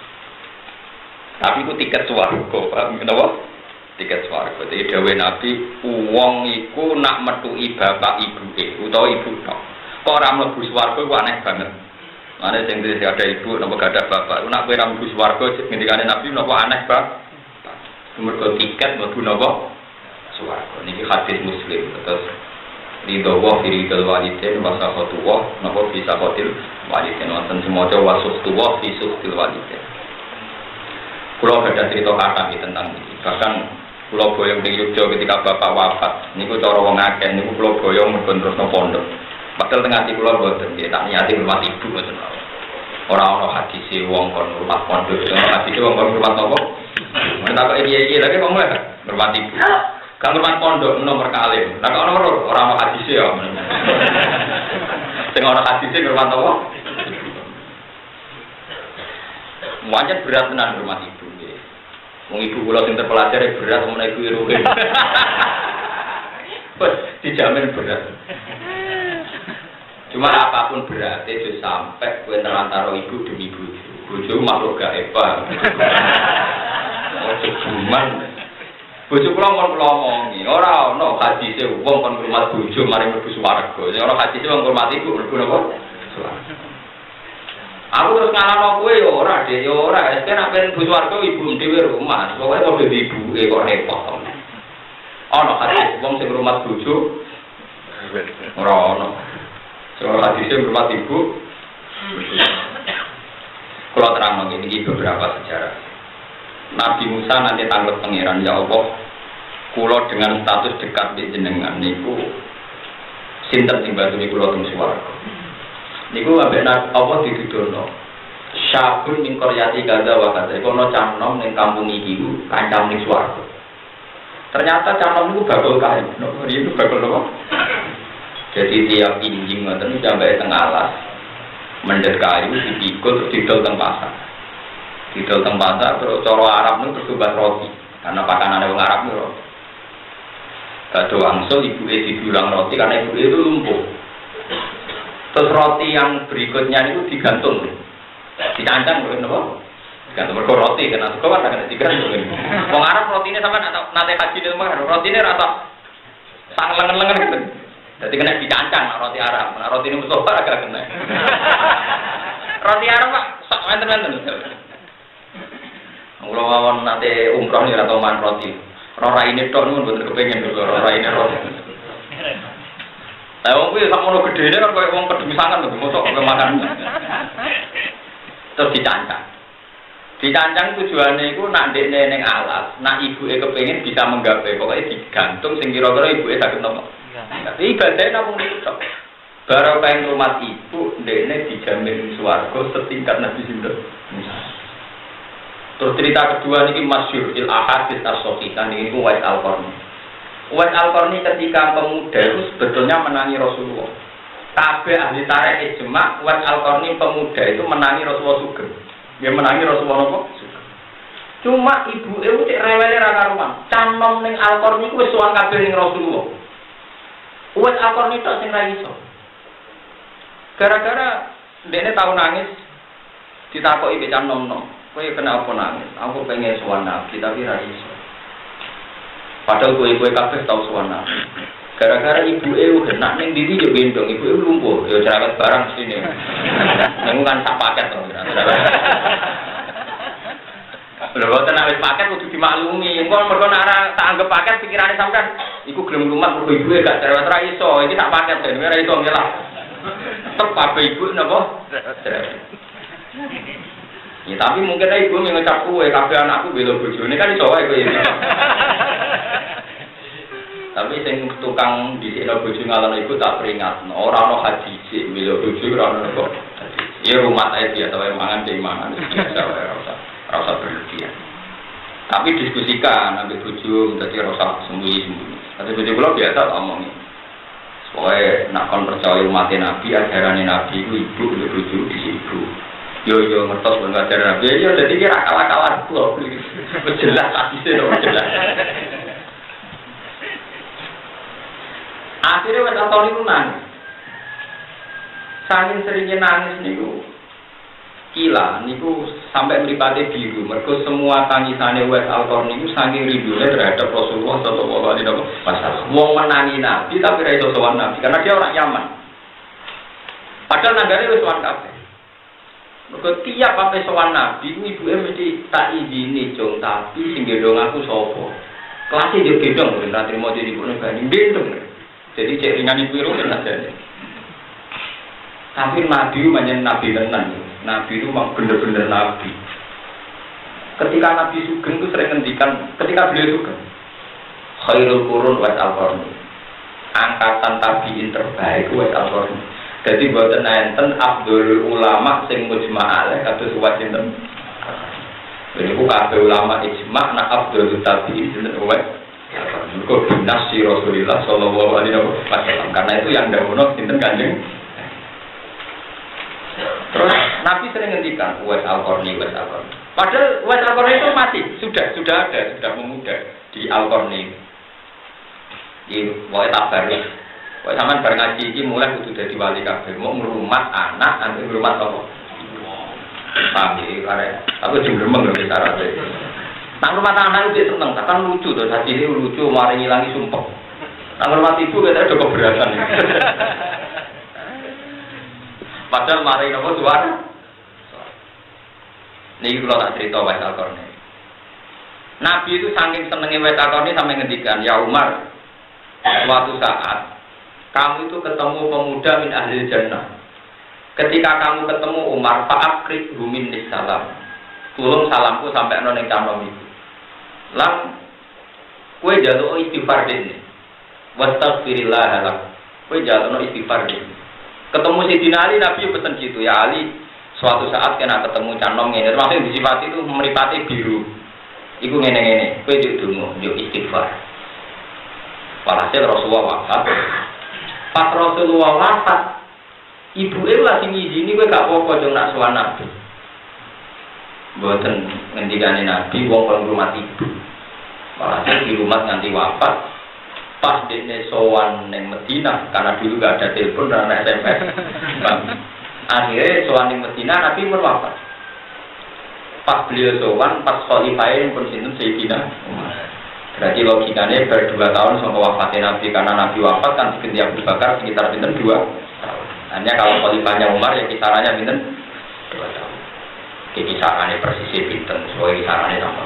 Tapi itu tiket swarga, paham kenapa? Tiket swarga. Dadi dawuh Nabi, wong iku nak metuki bapak ibuke utawa ibuno. Kok ora mlebu swarga ku aneh banget. Mane sing ada ibu napa gak ada bapak. Nak kowe ra mlebu swarga ngendikane Nabi napa aneh banget. Mergo tiket mlebu napa swarga. Niki hadis Muslim. Terus ridho wa fi ridho walidain wa sakhatu wa napa fi sakhatil walidain wonten semoga wasuhtu wa fi suhtil walidain. Kulo ada cerita kata tentang ini. Bahkan kulo boyong di Yogyo ketika bapak wafat. Niku cara wong akeh niku kulo boyong mergo terusno pondok. Padahal tengah hati kulo boten nggih tak niati rumah ibu boten. Ora ana hadise wong kon rumah pondok, ora hadise wong kon rumah apa? Menawa iki lagi kok mulai rumah ibu. Kang rumah pondok nomor kali. Lah kok ana ora ana hadise ya. Sing ana hadise rumah apa? Wajar berat tenan rumah ibu. Wong ibu kula sing terpelajar berat men ibu iruke. Dijamin berat. Cuma apapun beratnya itu sampai kowe terantara ibu demi bojo. Bojo makhluk gaib. Ojo cuman bojo kula mon kula omongi, ora ono hadise wong kon ngurmat bojo mari mlebu swarga. Ora hadise wong ngurmat ibu mlebu napa? Swarga. Aku terus ngalano kowe ya ora, Dek, ya ora. Nek nek ben bojo swarga ibu dhewe rumah, pokoke padha ibuke kok repot. Ono hadis wong sing ngurmat bojo ora ono. Soal hadisnya ngurmat ibu. Kalau terang ini beberapa sejarah. Nabi Musa nanti tanggap pangeran, ya Allah, kulo dengan status dekat di jenengan niku sinten sing bantu niku kulo teng swarga. Niku ambek apa dituduhno. Syabun ning qaryati kaza wa kaza. Kono canom ning kampung iki ku kancam ning swarga. Ternyata canom niku bakul kae. Niku bakul apa? Jadi tiap injing ngoten sampai teng alas mendhet kayu dipikul didol teng pasar. Didol teng pasar terus cara Arab niku terus roti. Karena pakanane wong Arab niku roti. Kado wangsul ibuke didulang roti karena ibuke itu lumpuh. Terus roti yang berikutnya itu digantung. Dicancang lho napa? Digantung mergo roti kena suka kan kena digantung. Wong Arab rotine sampean nate haji niku rotine rata sang lengen-lengen gitu. Jadi kena dicancang roti Arab, roti ini Mustafa agak kena. Roti Arab pak, sak menten-menten. Kalau mau nanti umroh nih atau man roti, rora ini tok nih bener kepengen dulu rora ini roti. Tapi orang itu sama lo gede kan kayak orang kedemisangan tuh, mosok kayak makan. Terus dicancang. Dicancang tujuannya itu nak dekne neng alas, nak ibu kepengen bisa menggapai, pokoknya digantung sing kira-kira ibu sakit nopo. Tapi ibadahnya namun itu baru pengen rumah ibu dekne dijamin swarga setingkat Nabi Sinten. Terus cerita kedua ini masyhur il ahadits as-sahihah ini Uwais Al-Qarni. Uwais Al-Qarni ketika pemuda itu sebetulnya menangi Rasulullah. Kabeh ahli tarikh ijma Uwais Al-Qarni pemuda itu menangi Rasulullah sugeng. Dia menangi Rasulullah apa? Sugeng. Cuma ibu itu cek rewele ra karuan. Canom ning Al-Qarni ku wis sowan kabeh ning Rasulullah. Uwais Al-Qarni tok sing ra iso. Gara-gara dekne tau nangis ditakoki mbek canom-nom. Kowe kenapa nangis? Aku pengen sowan Nabi tapi ra iso. Padahal kowe kabeh tau sowan Nabi. Gara-gara ibuke kena ning ndi yo gendong, ibuke lumpuh, yo cerewet barang sini. Nang kan sak paket to. Lha kok tenan wis paket kudu dimaklumi. Engko mergo nek ora tak anggap paket pikirane sampean iku gelem rumah mergo ibuke gak cerewet ra iso. Iki tak paket ben ora iso ngelah. Tetep apa ibu napa? Ya tapi mungkin ibu ngecap kowe kabeh anakku bela bojone kan iso wae kowe ya. Tapi sing tukang disikno bojo ngalon ibu tak peringat, ora ana haji sik bela bojo ora ana kok. Ya rumah ae biasa wae mangan dhewe mangan biasa wae ora usah berlebihan. Tapi diskusikan ambek bojo dadi ora usah sembunyi-sembunyi. Tapi bojo kula biasa tak omongi. Soale nak kon percaya umat Nabi, ajaran Nabi iku ibu kudu bojo disiku. Yo ngertos ben ajaran Nabi yo dadi kira akal-akalan kula. Wis jelas hadise ora jelas. Akhirnya wes atau niku nangis. Saking seringnya nangis niku kila niku sampai mripate biru. Mergo semua tangisane wes Al-Qarni niku saking rindunya terhadap Rasulullah sallallahu alaihi wasallam. Wong menangi Nabi tapi ra iso sowan Nabi karena dia orang Yaman. Padahal nanggane wis sowan kabeh. Mergo tiap ape sowan Nabi ibuke mesti tak izini jong tapi sing gendong aku sapa. Kelase yo gendong ora trimo diri kene bani gendong. Jadi cek ringan ibu itu kan aja. Tapi Nabi itu banyak Nabi tenan. Nabi itu memang benar-benar Nabi. Ketika Nabi Sugeng itu sering ngendikan, ketika beliau Sugeng, Khairul Qurun Uwais Al-Qarni. Angkatan tabi'in terbaik Uwais Al-Qarni. Jadi buatan enten Abdul Ulama sing mujma' alaih kados Uwais sinten. Jadi ku kabeh ulama ijma' nak Abdul tabi'in sinten Uwais. Kau binasi Rasulullah Sallallahu Alaihi Wasallam karena itu yang dahulu sinten Kanjeng. Terus Nabi sering ngendikan Uwais Al-Qarni Padahal Uwais Al-Qarni itu masih sudah memudar di Al-Qarni. Di wae tabaruk. Wae sampean bar ngaji iki mulai kudu dadi wali kabeh. Mau ngrumat anak, nanti ngrumat apa? Tapi kare, aku jembremeng lho cara iki. Nang rumah anak itu seneng, kan lucu to, sajine lucu, mari ngilangi sumpek. Nang rumah ibu kita udah keberatan. Padahal mari nopo suara. Niki kula tak cerita Uwais Al-Qarni. Nabi itu saking senenge Uwais Al-Qarni sampai ngendikan, "Ya Umar, suatu saat kamu itu ketemu pemuda min ahli jannah. Ketika kamu ketemu Umar, fa'akrik humin salam. Tulung salamku sampai noneng canom itu. Lang, kue jatuh istighfar ini. Wastaghfirillah lak. Kue jatuh istighfar ini. Ketemu Sayyidina Ali, Nabi pesan gitu, ya Ali. Suatu saat kena ketemu canom ini, termasuk disifati itu meripati biru. Iku ngene-ngene, kue judulmu, yuk istighfar. Walhasil Rasulullah wafat. Pas Rasulullah wafat, ibu itu lagi ngizini, kue gak apa-apa jong nak sowan Nabi. Buatan ngendikane Nabi, wong kon rumah ibu. Walhasil di rumah nganti wafat. Pas dekne sowan neng Medina, karena dulu gak ada telepon dan ada SMS. Akhirnya sowan neng Medina, Nabi pun wafat. Pas beliau sowan, pas khalifahe pun sinten Sayyidina Umar. Berarti logikanya ber 2 tahun sampai wafatnya Nabi, karena Nabi wafat kan diganti Abu Bakar sekitar pinten 2 tahun. Hanya kalau khalifahnya Umar ya kisarannya pinten 2 tahun. Kisarannya persisnya pinten, soalnya kisarannya sama.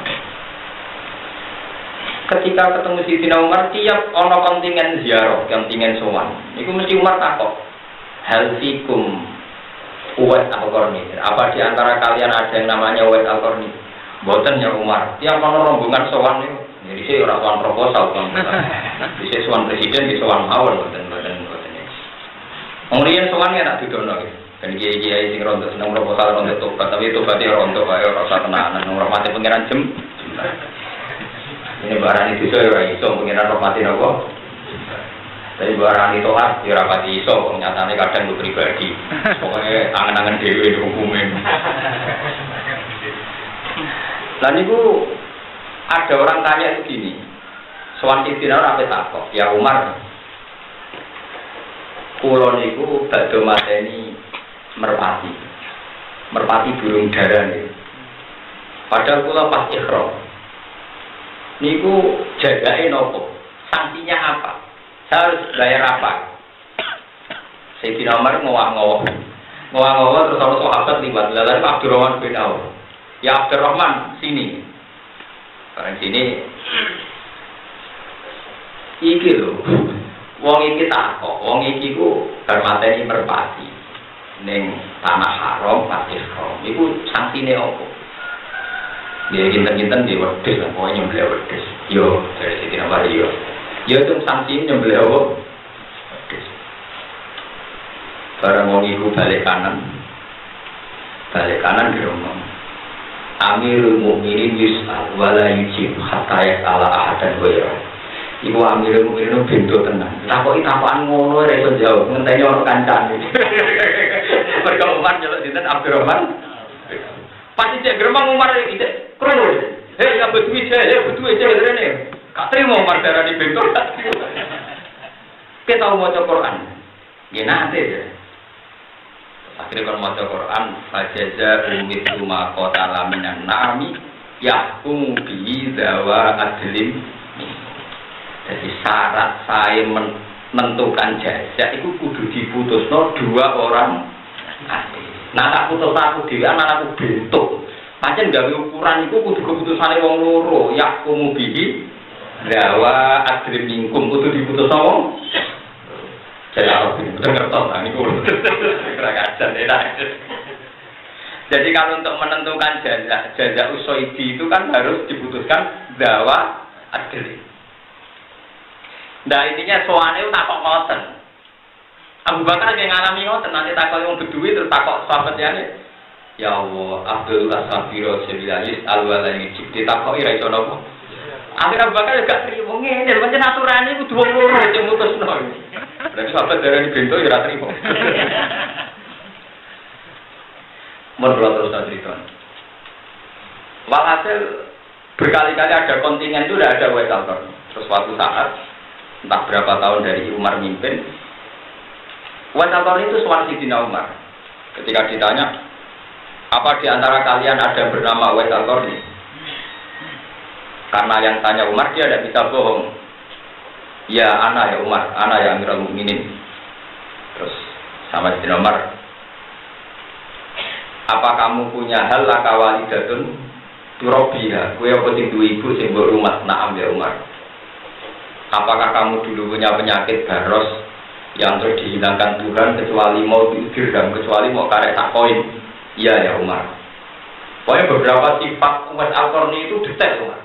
Ketika ketemu Sayyidina Umar, tiap ono kontingen ziarah, kontingen sowan. Itu mesti Umar takok, hal fikum Uwais Al-Qarni. Apa di antara kalian ada yang namanya Uwais Al-Qarni? Boten ya Umar. Tiap ono rombongan sowan itu, jadi saya orang sowan proposal kan. Bisa sowan presiden, bisa sowan mawon, boten. Kemudian sowannya nak didono. Dan kiai-kiai sing rontok seneng proposal rontok tobat, tapi tobatnya rontok kaya ora usah tenanan, ngurmati pangeran jem. Ini barang itu saya ora iso pangeran hormati napa. Tapi barang itu hak ya ora pati iso, nyatane kadang lu pribadi. Pokoke angen-angen dhewe hukume. Lah niku ada orang tanya begini. Sowan Sayyidina Umar ape takok, ya Umar. Kula niku badhe mateni merpati burung dara nih. Padahal kula pas ikhram niku jagake nopo? Sanksinya apa? Saya harus bayar apa? Sayyidina Umar ngowah-ngowah terus orang sahabat liwat. Lalu Abdurrahman bin Auf. Ya Abdurrahman sini. Sekarang sini. Iki lho. Wong iki takok, wong iki ku bar mateni merpati. Ning tanah haram pasti haram. Iku sanksine opo? Dia kinten-kinten di wedhus, pokoke nyembelih wedhus. Yo, dari Sayyidina Umar yo. Yo itu sanksine nyembelih opo? Wedhus. Barang wong iku balik kanan di rumah. Amirul Mukminin yus'al wala yujib hatta yas'ala ahadan ghayra. Iku Amirul Mukminin bento tenan. Takoki takokan ngono ora iso jawab, ngenteni ono kancane. Berkauman jalan sinten Abdurrahman. Pasti cek geremang Umar iki cek krono. Hei ya betuwi cek rene. Gak trimo Umar darani bento. Kita tahu maca Quran. Ya nanti ya. Akhirnya kalau maca Quran, fajaza umithlu ma qatala minan na'ami yahkum bi dawa adlim. Jadi syarat saya menentukan jaza itu kudu diputusno 2 orang ahli. Nah tak putus aku dhewe anakku bentuk. Pancen gawe ukuran iku kudu keputusane wong loro, yahkum bi dawa adlim minkum kudu diputusno wong. Jadi aku ngertos niku. Jadi kalau untuk menentukan jaza usoidi itu kan harus diputuskan dawa adil. Nah intinya soalnya itu takok ngoten. Abu Bakar yang ngalami ngoten nanti takok yang berdua terus takok sahabatnya. Ya Allah, Abdul Ashabiro Sebilanis Al-Walani ditakoki ra iso napa. Akhirnya Abu Bakar gak trimo ngene, pancen aturane kudu wong loro sing mutusno. Berarti sahabat darani bento ya ora trimo. Mun kula terus cerita. Walhasil berkali-kali ada kontingen itu udah ada Uwais Al-Qarni. Terus suatu saat, entah berapa tahun dari Umar mimpin, Uwais Al-Qarni itu sowan Sidina Umar. Ketika ditanya, apa di antara kalian ada yang bernama Uwais Al-Qarni? Karena yang tanya Umar, dia tidak bisa bohong. Ya, ana ya Umar, ana ya Amirul Mukminin. Terus sama Sidina Umar, apa kamu punya hal laka walidatun turabiha? Kue apa sing duwe ibu sing mbok rumah? Naam ya Umar. Apakah kamu dulu punya penyakit baros yang terus dihilangkan Tuhan kecuali mau diusir dan kecuali mau karek tak koin? Iya ya Umar. Pokoknya beberapa sifat Uwais Al-Qarni itu detail Umar.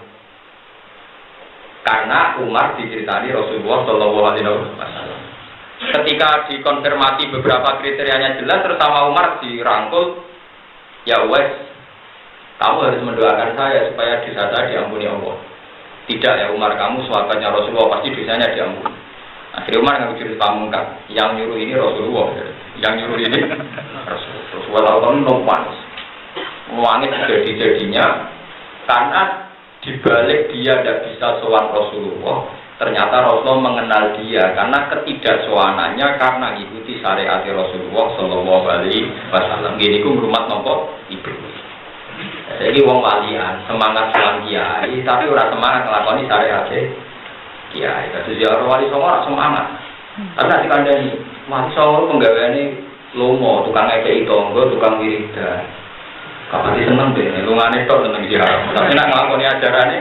Karena Umar diceritani Rasulullah Shallallahu Alaihi Wasallam. Ketika dikonfirmasi beberapa kriterianya jelas, terutama Umar dirangkul, ya Uwais, kamu harus mendoakan saya supaya dosa saya diampuni Allah. Tidak ya Umar, kamu sahabatnya Rasulullah, pasti dosanya diampuni. Akhirnya Umar nggak cerita mengungkap, yang nyuruh ini Rasulullah, yang nyuruh ini Rasulullah tahun nompan, mewangit jadi-jadinya, karena dibalik dia tidak bisa sowan Rasulullah, ternyata Rasulullah mengenal dia karena ketidaksowanannya karena ikuti syariat Rasulullah Shallallahu Alaihi Wasallam. Gini ku ngrumat nopo ibu. Jadi wong walian semangat sowan kiai, tapi ora semangat nglakoni syariat kiai. Kados ya wali songo ora semangat. Karena dikandani wali songo penggaweane lomo, tukang ngekeki tangga, tukang wiridan. Kapan seneng deh, lungane tok seneng jihad. Tapi nak nglakoni ajarane.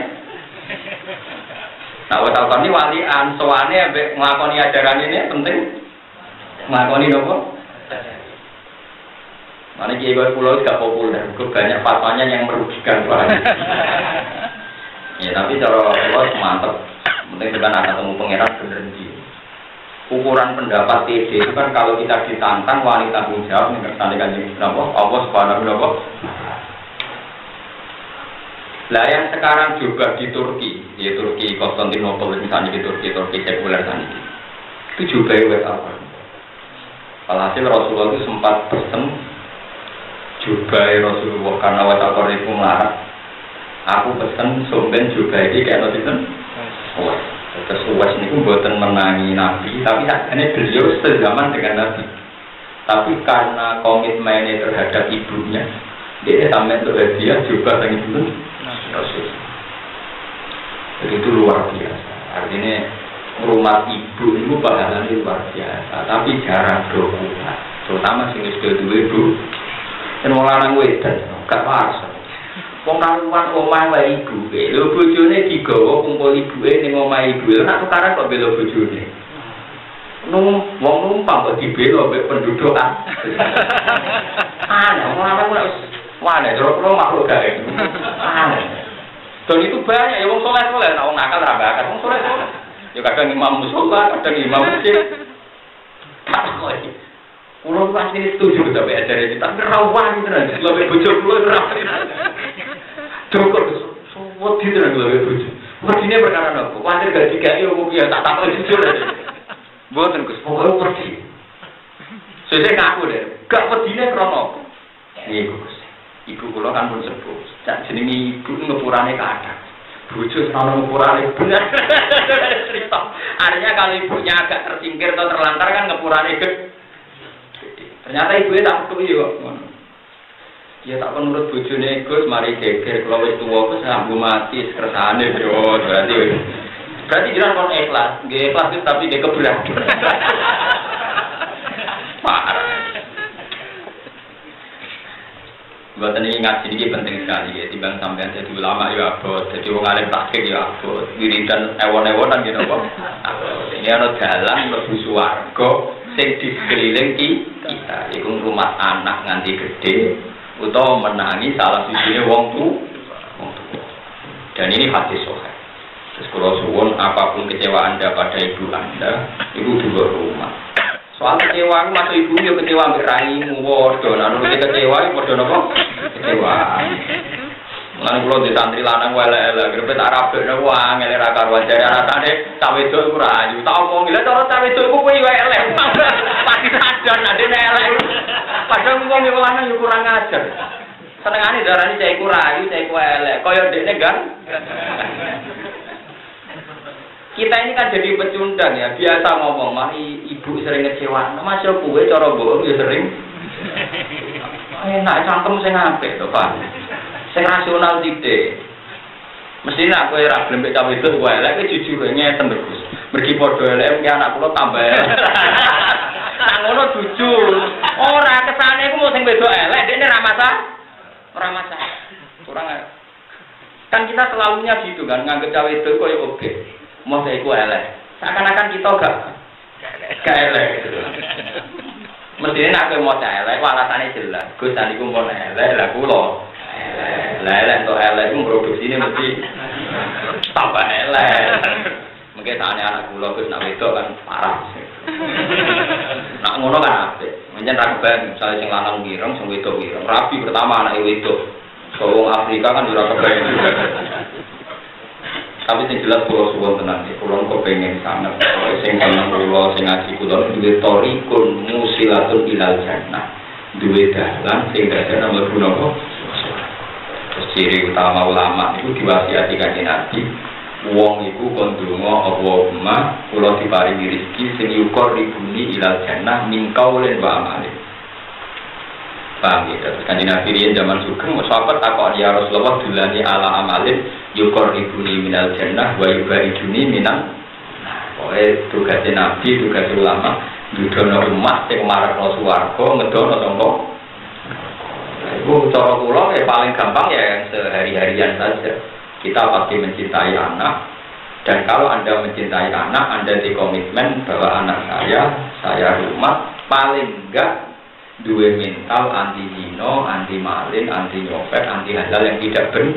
Nah, Uwais Al-Qarni walian, sowane ambek nglakoni ajaran ini penting. Nglakoni nopo? Mana kiai pulau tidak populer, banyak fatwanya yang merugikan banget. Ya tapi cara Allah mantap, penting dengan akan ketemu pangeran bener di. Ukuran pendapat TD itu kan kalau kita ditantang wanita tanggung jawab nih tandingan ini, Allah Subhanahu wa Ta'ala. Lah yang sekarang juga di Turki, di Turki Konstantinopel misalnya di Turki sekuler tadi, itu juga Uwais Al-Qarni. Alhasil Rasulullah itu sempat pesen juga Rasulullah karena Uwais Al-Qarni itu melarang. Aku pesen somben juga ini kayak notisen. Uwais. Terus Uwais ini pun buatan menangi Nabi, tapi akhirnya beliau sezaman dengan Nabi. Tapi karena komitmennya terhadap ibunya, dia sampai untuk hadiah juga dengan ibu Rasul. Jadi itu luar biasa. Artinya rumah ibu itu pahalanya luar biasa, tapi jarang dokumen. Terutama sing wis duwe ibu. Yen wong lanang wedan, gak waras. Wong karuan omah wae ibu, lho bojone digawa kumpul ibuke ning omah ibu. Nek tukaran kok bela bojone. Wong numpang kok dibela mbek penduduk ah. Ana wong lanang kok wah nek jero makhluk gawe. Dan itu banyak ya wong soleh-soleh, nek wong nakal ra bakat wong soleh-soleh. Ya kadang imam musala, kadang imam masjid. Tak kulo pasti setuju tapi ajaran kita rawan tenan, lebih bojo kulo rawan. Terus semua tidak lebih bojo. Wadine perkara nopo? Wajar gak digawe opo piye tak takon jujur aja. Mboten Gus, pokoke wedi. Sesuk ngaku deh, gak wedine krono. Niku Gus. Ibu kula kan pun sepuh. Cak jenenge ibu ngepurane kathah. Bojo selalu ngepurane bener. Cerita. Artinya kalau ibunya agak tersingkir atau terlantar kan ngepurane gede. Ternyata ibunya tak betul ya kok. Dia tak menurut bojone Gus mari geger kalau wis tuwa wis ambu mati kersane yo berarti jiran kon ikhlas, nggih ikhlas tapi nggih keberat. Parah. Buatan ini ngaji ini penting sekali ya, timbang sampean jadi ulama ya abot, jadi wong alim takik ya abot, wiridan ewon-ewonan gitu kok. Ini ada jalan menuju swarga sing dikeliling kita, iku rumah anak nganti gede, utawa menangi salah sijine wong tu. Dan ini hadis sahih. Terus kalau suwun apapun kecewa Anda pada ibu Anda, itu dua rumah. Soal kecewa masuk ibu yo kecewa mbek raimu wodo, nah nek kecewa padha napa? Kecewa. Lan kula di santri lanang elek-elek, grepet Arab nek wong elek ra karuan jare rasane tak wedok ora ayu. Tak omong lha cara tak wedok ku kuwi wae elek. Pasti sadar nek elek. Padahal wong yo lanang yo kurang ajar. Senengane darani cah iku rayu, cah iku elek. Kaya dekne kan. Kita ini kan jadi pecundang ya, biasa ngomong, mari ibu sering ngecewa, Mas yo kowe cara mbok yo sering. Enak cangkem sing apik to, Pak. Sing rasional titik. Mesti nek kowe ra gelem mek cawe itu kowe elek iki jujur ngeten lho, Gus. Mergi padha elek mengki anak kula tambah elek. Nang ngono jujur. Ora kesane iku mau sing wedok elek, dekne ra masalah. Ora masalah. Kurang kan kita selalunya gitu kan, nganggep cawe itu koyo oke. Mau saya iku elek. Seakan-akan kita gak elek. Mestine nek kowe mau elek, alasane jelas. Gus niku mau elek, lha kula elek to elek iku produksine mesti tambah elek. Mungkin saane anak kula Gus nak wedok kan parah. Nak ngono kan apik. Menjen ra kebayang misale sing lanang wireng, sing wedok wireng. Rabi pertama anake wedok. Wong Afrika kan ora kebayang juga. Tapi sing jelas kula suwun tenan iki, kula kepengin sanget sing kangen kula sing ngaji kula duwe torikun musilatun ilal jannah. Duwe dalan sing dadekna mlebu napa? Terus ciri utama ulama itu diwasiati kanjeng Nabi, wong iku kon donga Allahumma kula diparingi rezeki sing yukor ribuni ilal jannah min qaulin wa amalin. Paham ya, kanjeng Nabi riyen zaman sugeng sahabat takok ya Rasulullah dulani ala amalin yukor ribuni minal jannah wa yubaiduni minal. Pokoke tugas Nabi, tugas ulama dudono umat sing marepno swarga ngedono sangka. Iku cara kula paling gampang ya yang sehari-harian saja. Kita pasti mencintai anak, dan kalau Anda mencintai anak, Anda dikomitmen bahwa anak saya rumah paling enggak dua mental anti zina, anti maling, anti nyopet, anti halal yang tidak benar.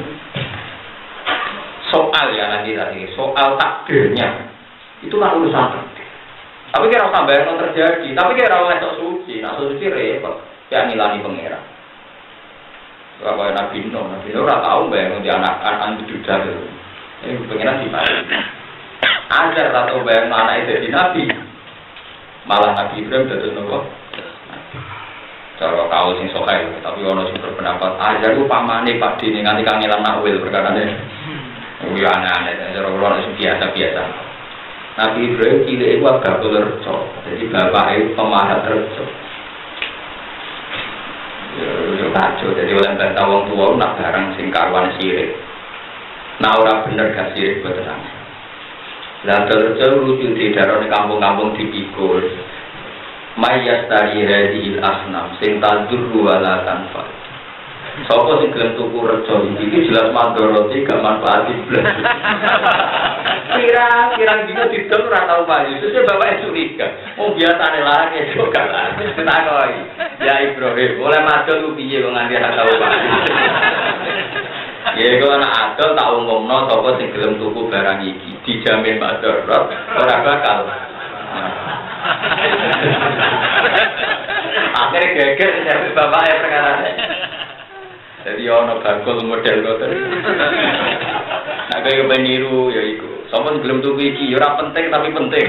Soal ya nanti tadi, soal takdirnya itu kan urusan takdir. Tapi kira tambah yang terjadi, tapi kira orang esok suci, nah suci repot, ya ngilani pengira. Kalau Nabi Nuh ora tahu bayang di anak-anak itu sudah itu. Ini pengiran di mana? Ajar atau bayang anak itu di Nabi, malah Nabi Ibrahim jadi nopo. Cara kau sing sokai, tapi ono sing berpendapat ajar itu pamane Pak Dini nganti kangelan nakwil perkarane. Kuwi aneh-aneh, cara kula sing biasa-biasa. Nabi Ibrahim cilik iku agak rejo, jadi bapake pemahat rejo. Yo kacau, jadi oleh bantah wong tua nak barang sing karuan sirik. Nah ora bener gak sirik buat terang. Lah terus lucu di daerah kampung-kampung dipikul. Mayas dari hadil asnam sing tadur wala tanfa. Sopo sing gelem tuku rejo iki jelas mandorote gak manfaat blas. Kira-kira dino didol ora tau payu. Terus bapake curiga. Wong biasane larang esuk gak larang. Takoi. Ya Ibrahim, oleh madol ku piye kok nganti ora tau payu. Ya kok ana adol tak umumno sapa sing gelem tuku barang iki dijamin mador ora bakal. Akhirnya geger servis bapaknya perkarane. Jadi ono bakul model ngoten. Nek kaya meniru ya iku. Sampun gelem tuku iki ya ora penting tapi penting.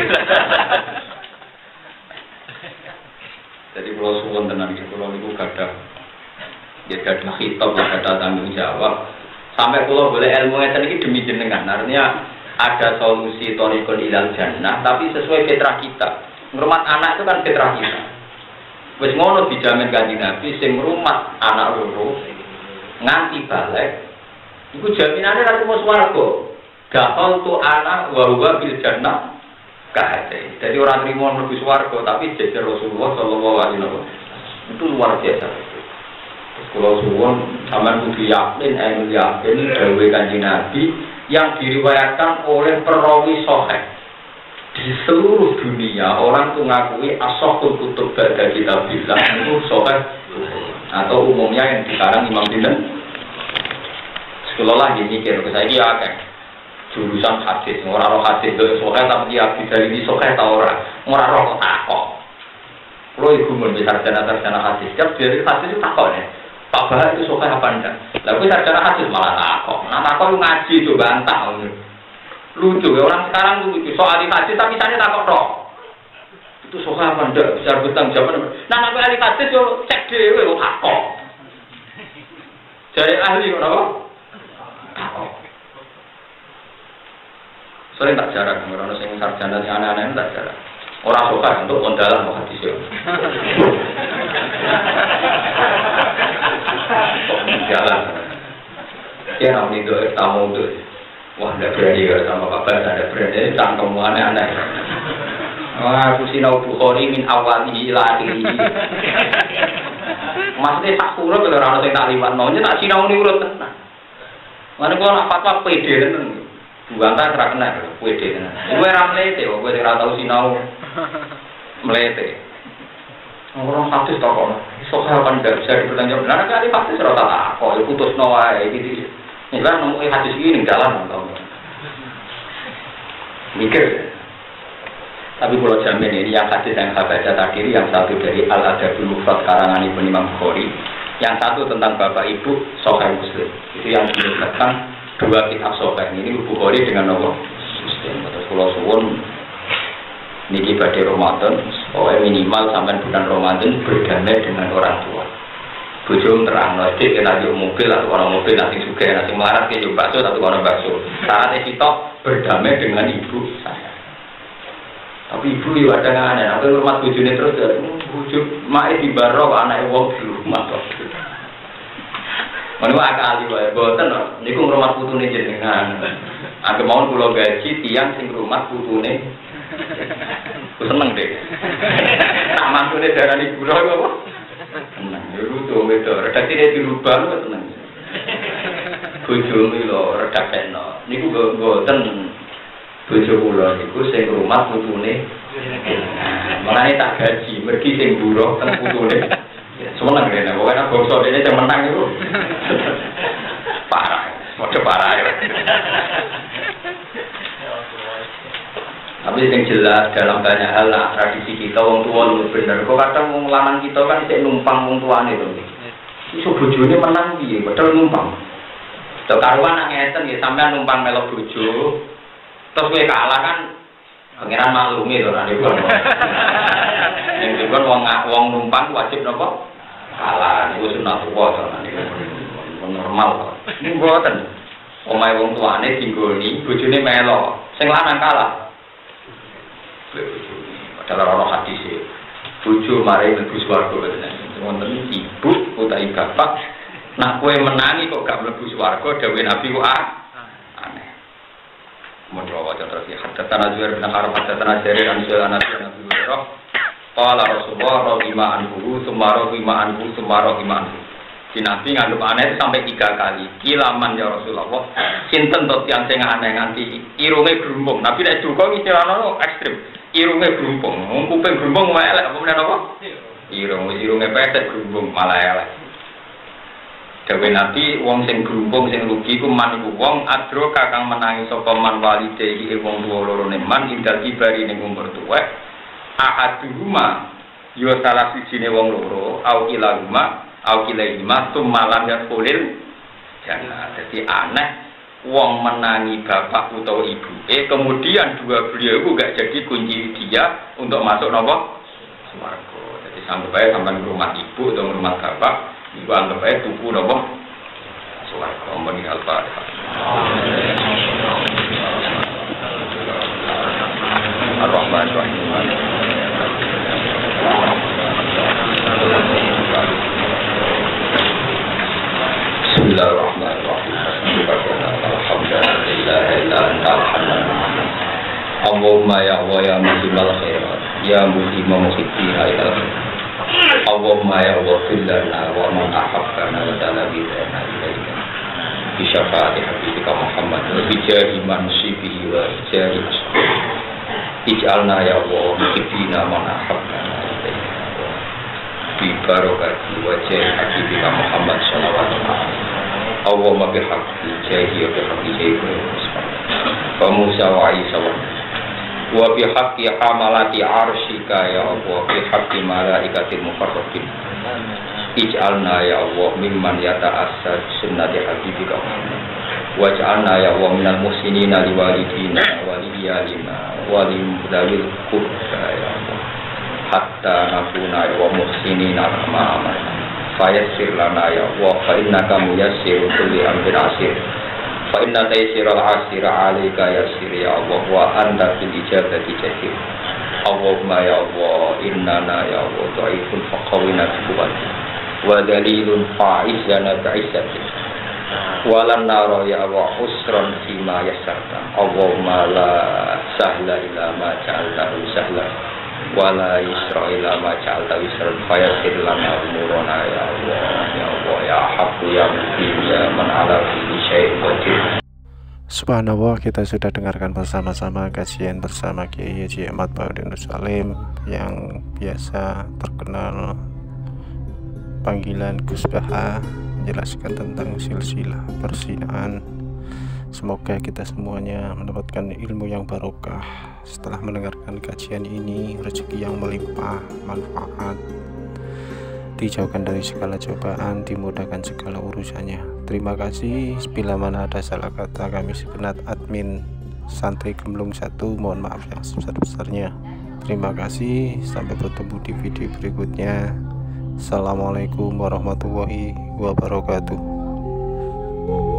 Jadi kula suwun tenan iki kula niku gadah khitab gadah tanggung jawab. Sampai kula boleh ilmu ngeten iki demi jenengan. Artinya ada solusi thariqul ilal jannah tapi sesuai fitrah kita. Ngrumat anak itu kan fitrah kita. Wis ngono dijamin kanjeng Nabi sing ngrumat anak loro nganti balik iku jaminane ra mung swarga. Gahol tu anak wa huwa bil jannah kaate. Jadi orang trimo mlebu swarga tapi jejer Rasulullah sallallahu alaihi wasallam. Itu luar biasa. Kalau suwon sampean kudu yakin dawuh kanjeng Nabi yang diriwayatkan oleh perawi sahih. Di seluruh dunia orang tuh ngakui asahul kutub ba'da kitabillah itu sahih atau umumnya yang dikarang Imam Dinten. Sekolah lagi mikir saya iki akeh jurusan hadis, ora roh hadis itu sahih tapi dia dari ini sahih ta ora roh takok. Kulo iku mun sarjana hadis, tiap dari hadis itu takok ya. Pak Bahar itu sahih apa enggak? Lah kuwi sarjana hadis malah takok. Nah takok ngaji itu bantah ngono. Lucu ya orang sekarang lucu soal hadis tapi saya takut roh itu soal apa ndak bisa bertanggung jawab. Nah nek ahli hadis yo cek dhewe kok takut. Dari ahli kenapa? Sering tak jarak, orang sing sarjana sing aneh-aneh tak jarak. Orang suka untuk kondalan mau hadis ya. Jalan. Dia nak itu tamu tu. Wah, dah berani kalau sama bapak ada berani tangkap aneh-aneh. Wah, aku sinau Bukhari min awali ila akhiri. Maksudnya tak urut kalau orang yang tak liwat maunya tak sinau ni urut tenang. Mana kau nak fatwa pede tenang. Bukan tak terkena pede tenang. Gue ramlete, gue tidak tahu sinau melete. Orang hadis tak kau. Soal kan tidak bisa dipertanggungjawabkan. Karena hadis rata tak kau putus noai gitu. Ini kan nemu hadis ini jalan tahu. Mikir. Tapi kalau jamin ini yang hadis yang saya baca tadi, yang satu dari Al-Adabul Mufrad karangan Ibnu Imam Bukhari, yang satu tentang bapak ibu Sahih Muslim. Itu yang disebutkan dua kitab Sahih ini Bukhari dengan nomor Muslim. Terus kalau suwun niki badhe Ramadan, pokoknya minimal sampai bulan Ramadan berdamai dengan orang tua. Bojo terang, nek kena yo mobil atau orang mobil nanti juga nanti melarat ke yo bakso atau orang bakso. Saatnya kita berdamai dengan ibu saya. Tapi ibu yo ada ngane, aku hormat bojone terus bojo mae di baro anake wong di rumah kok. Manu akali wae, boten niku ngurmat putune jenengan. Aku mau kula gaji tiyang sing ngurmat putune. Ku seneng deh. Tak mantune darani gula kok apa? Seneng, yo tuh wedok, redaksine dirubah kok seneng. Bojone lho redakno. Niku boten bojo kula niku sing rumah putune. Mulane tak gaji, mergi sing buruh teng putune. Semeneng rene, pokoke bangsa dene sing menang iku. Parah, modho parah ya. Tapi yang jelas dalam banyak hal lah tradisi kita wong tua lu bener. Kok kadang wong lanang kita kan sik numpang wong tuane to. Iso bojone menang piye, padahal numpang. To karuan nang ngeten ya sampean numpang melok bojo. Terus kowe kalah kan pangeran maklumi to nek kok. Ning dikon wong numpang wajib napa? Kalah niku sunatullah to niku. Normal. Niku mboten. Omahe wong tuane dinggoni, bojone melok. Sing lanang kalah. Padahal orang hadis ya bojo mari mlebu swarga wonten ibu utawi bapak nak kowe menangi kok gak mlebu swarga dawuh Nabi ku aneh. Mun waca terus hadatsana Zuhair bin Harb hadatsana Jarir an Nabi Hurairah qala Rasulullah radhiyallahu anhu summa radhiyallahu Si Nabi nganggep aneh sampai 3 kali. Kilaman ya Rasulullah sinten to tiyang sing aneh nganti irunge grumbung. Nabi nek duka istilahno ekstrem. Irunge grumbung, kuping grumbung malah elek apa meneh apa? Irunge pesek grumbung malah elek. Dewe Nabi wong sing grumbung sing rugi ku man iku wong adro kakang menangi sapa man walide iki wong tuwa loro ne man indal kibari ning umur tuwek. Ahaduhuma yo salah sijine wong loro au ilahuma au ilaihima tumalam ya kulil jangan. Jadi aneh wong menangi bapak atau ibu. Kemudian dua beliau itu gak jadi kunci dia untuk masuk nopo swarga. Jadi anggap aja sampai rumah ibu atau rumah bapak, ibu anggap aja tuku nopo swarga. Omong Al-Fatihah. Ar-Rahmanir-Rahim. Bismillahirrahmanirrahim. Allahumma ya Allah ya muhimal khairat ya muhimah muhibbi hayal Allahumma ya Allah fillana wa man ahabbana wa talabidana ilaika bisyafaati habibika Muhammad wa bijahi mansibihi wa bijahi ij'alna ya Allah muhibbina man ahabbana ilaika bibarokati wajah habibika Muhammad sallallahu alaihi wasallam Allahumma bihaqqi jahi wa bihaqqi jahi wa Musa wa Isa wa bihaqqi hamalati arsyika ya Allah bihaqqi malaikatil muqarrabin ij'alna ya Allah mimman yata'assad sunnati habibika waj'alna ya Allah minal muhsinina liwalidina wa liyalina wa limudawil qurba ya Allah hatta nakuna wa muhsinina kama amarna fayassir lana ya Allah fa innaka muyassirul kulli amrin asir fa inna taysiral asira 'alaika yassir ya Allah wa anta bil ijabati jadir Allahumma ya Allah innana ya Allah dhaifun faqawina bi quwwati wa dalilun fa'izzana bi'izzatik walan naro ya wa usran fima yassarta Allahumma la sahla illa ma ja'altahu sahla wala yusra illa ma ja'alta yusran fayassir lana umurana ya Allah ya Allah ya haqqu ya mubin ya man ala kulli syai'in qadir. Subhanallah, kita sudah dengarkan bersama-sama kajian bersama Kiai Haji Ahmad Baudin Nur Salim yang biasa terkenal panggilan Gus Baha, menjelaskan tentang silsilah persinaan. Semoga kita semuanya mendapatkan ilmu yang barokah setelah mendengarkan kajian ini, rezeki yang melimpah, manfaat, dijauhkan dari segala cobaan, dimudahkan segala urusannya. Terima kasih. Bila mana ada salah kata, kami segenap admin Santri Gemblung 1 mohon maaf yang sebesar-besarnya. Terima kasih, sampai bertemu di video berikutnya. Assalamualaikum warahmatullahi wabarakatuh.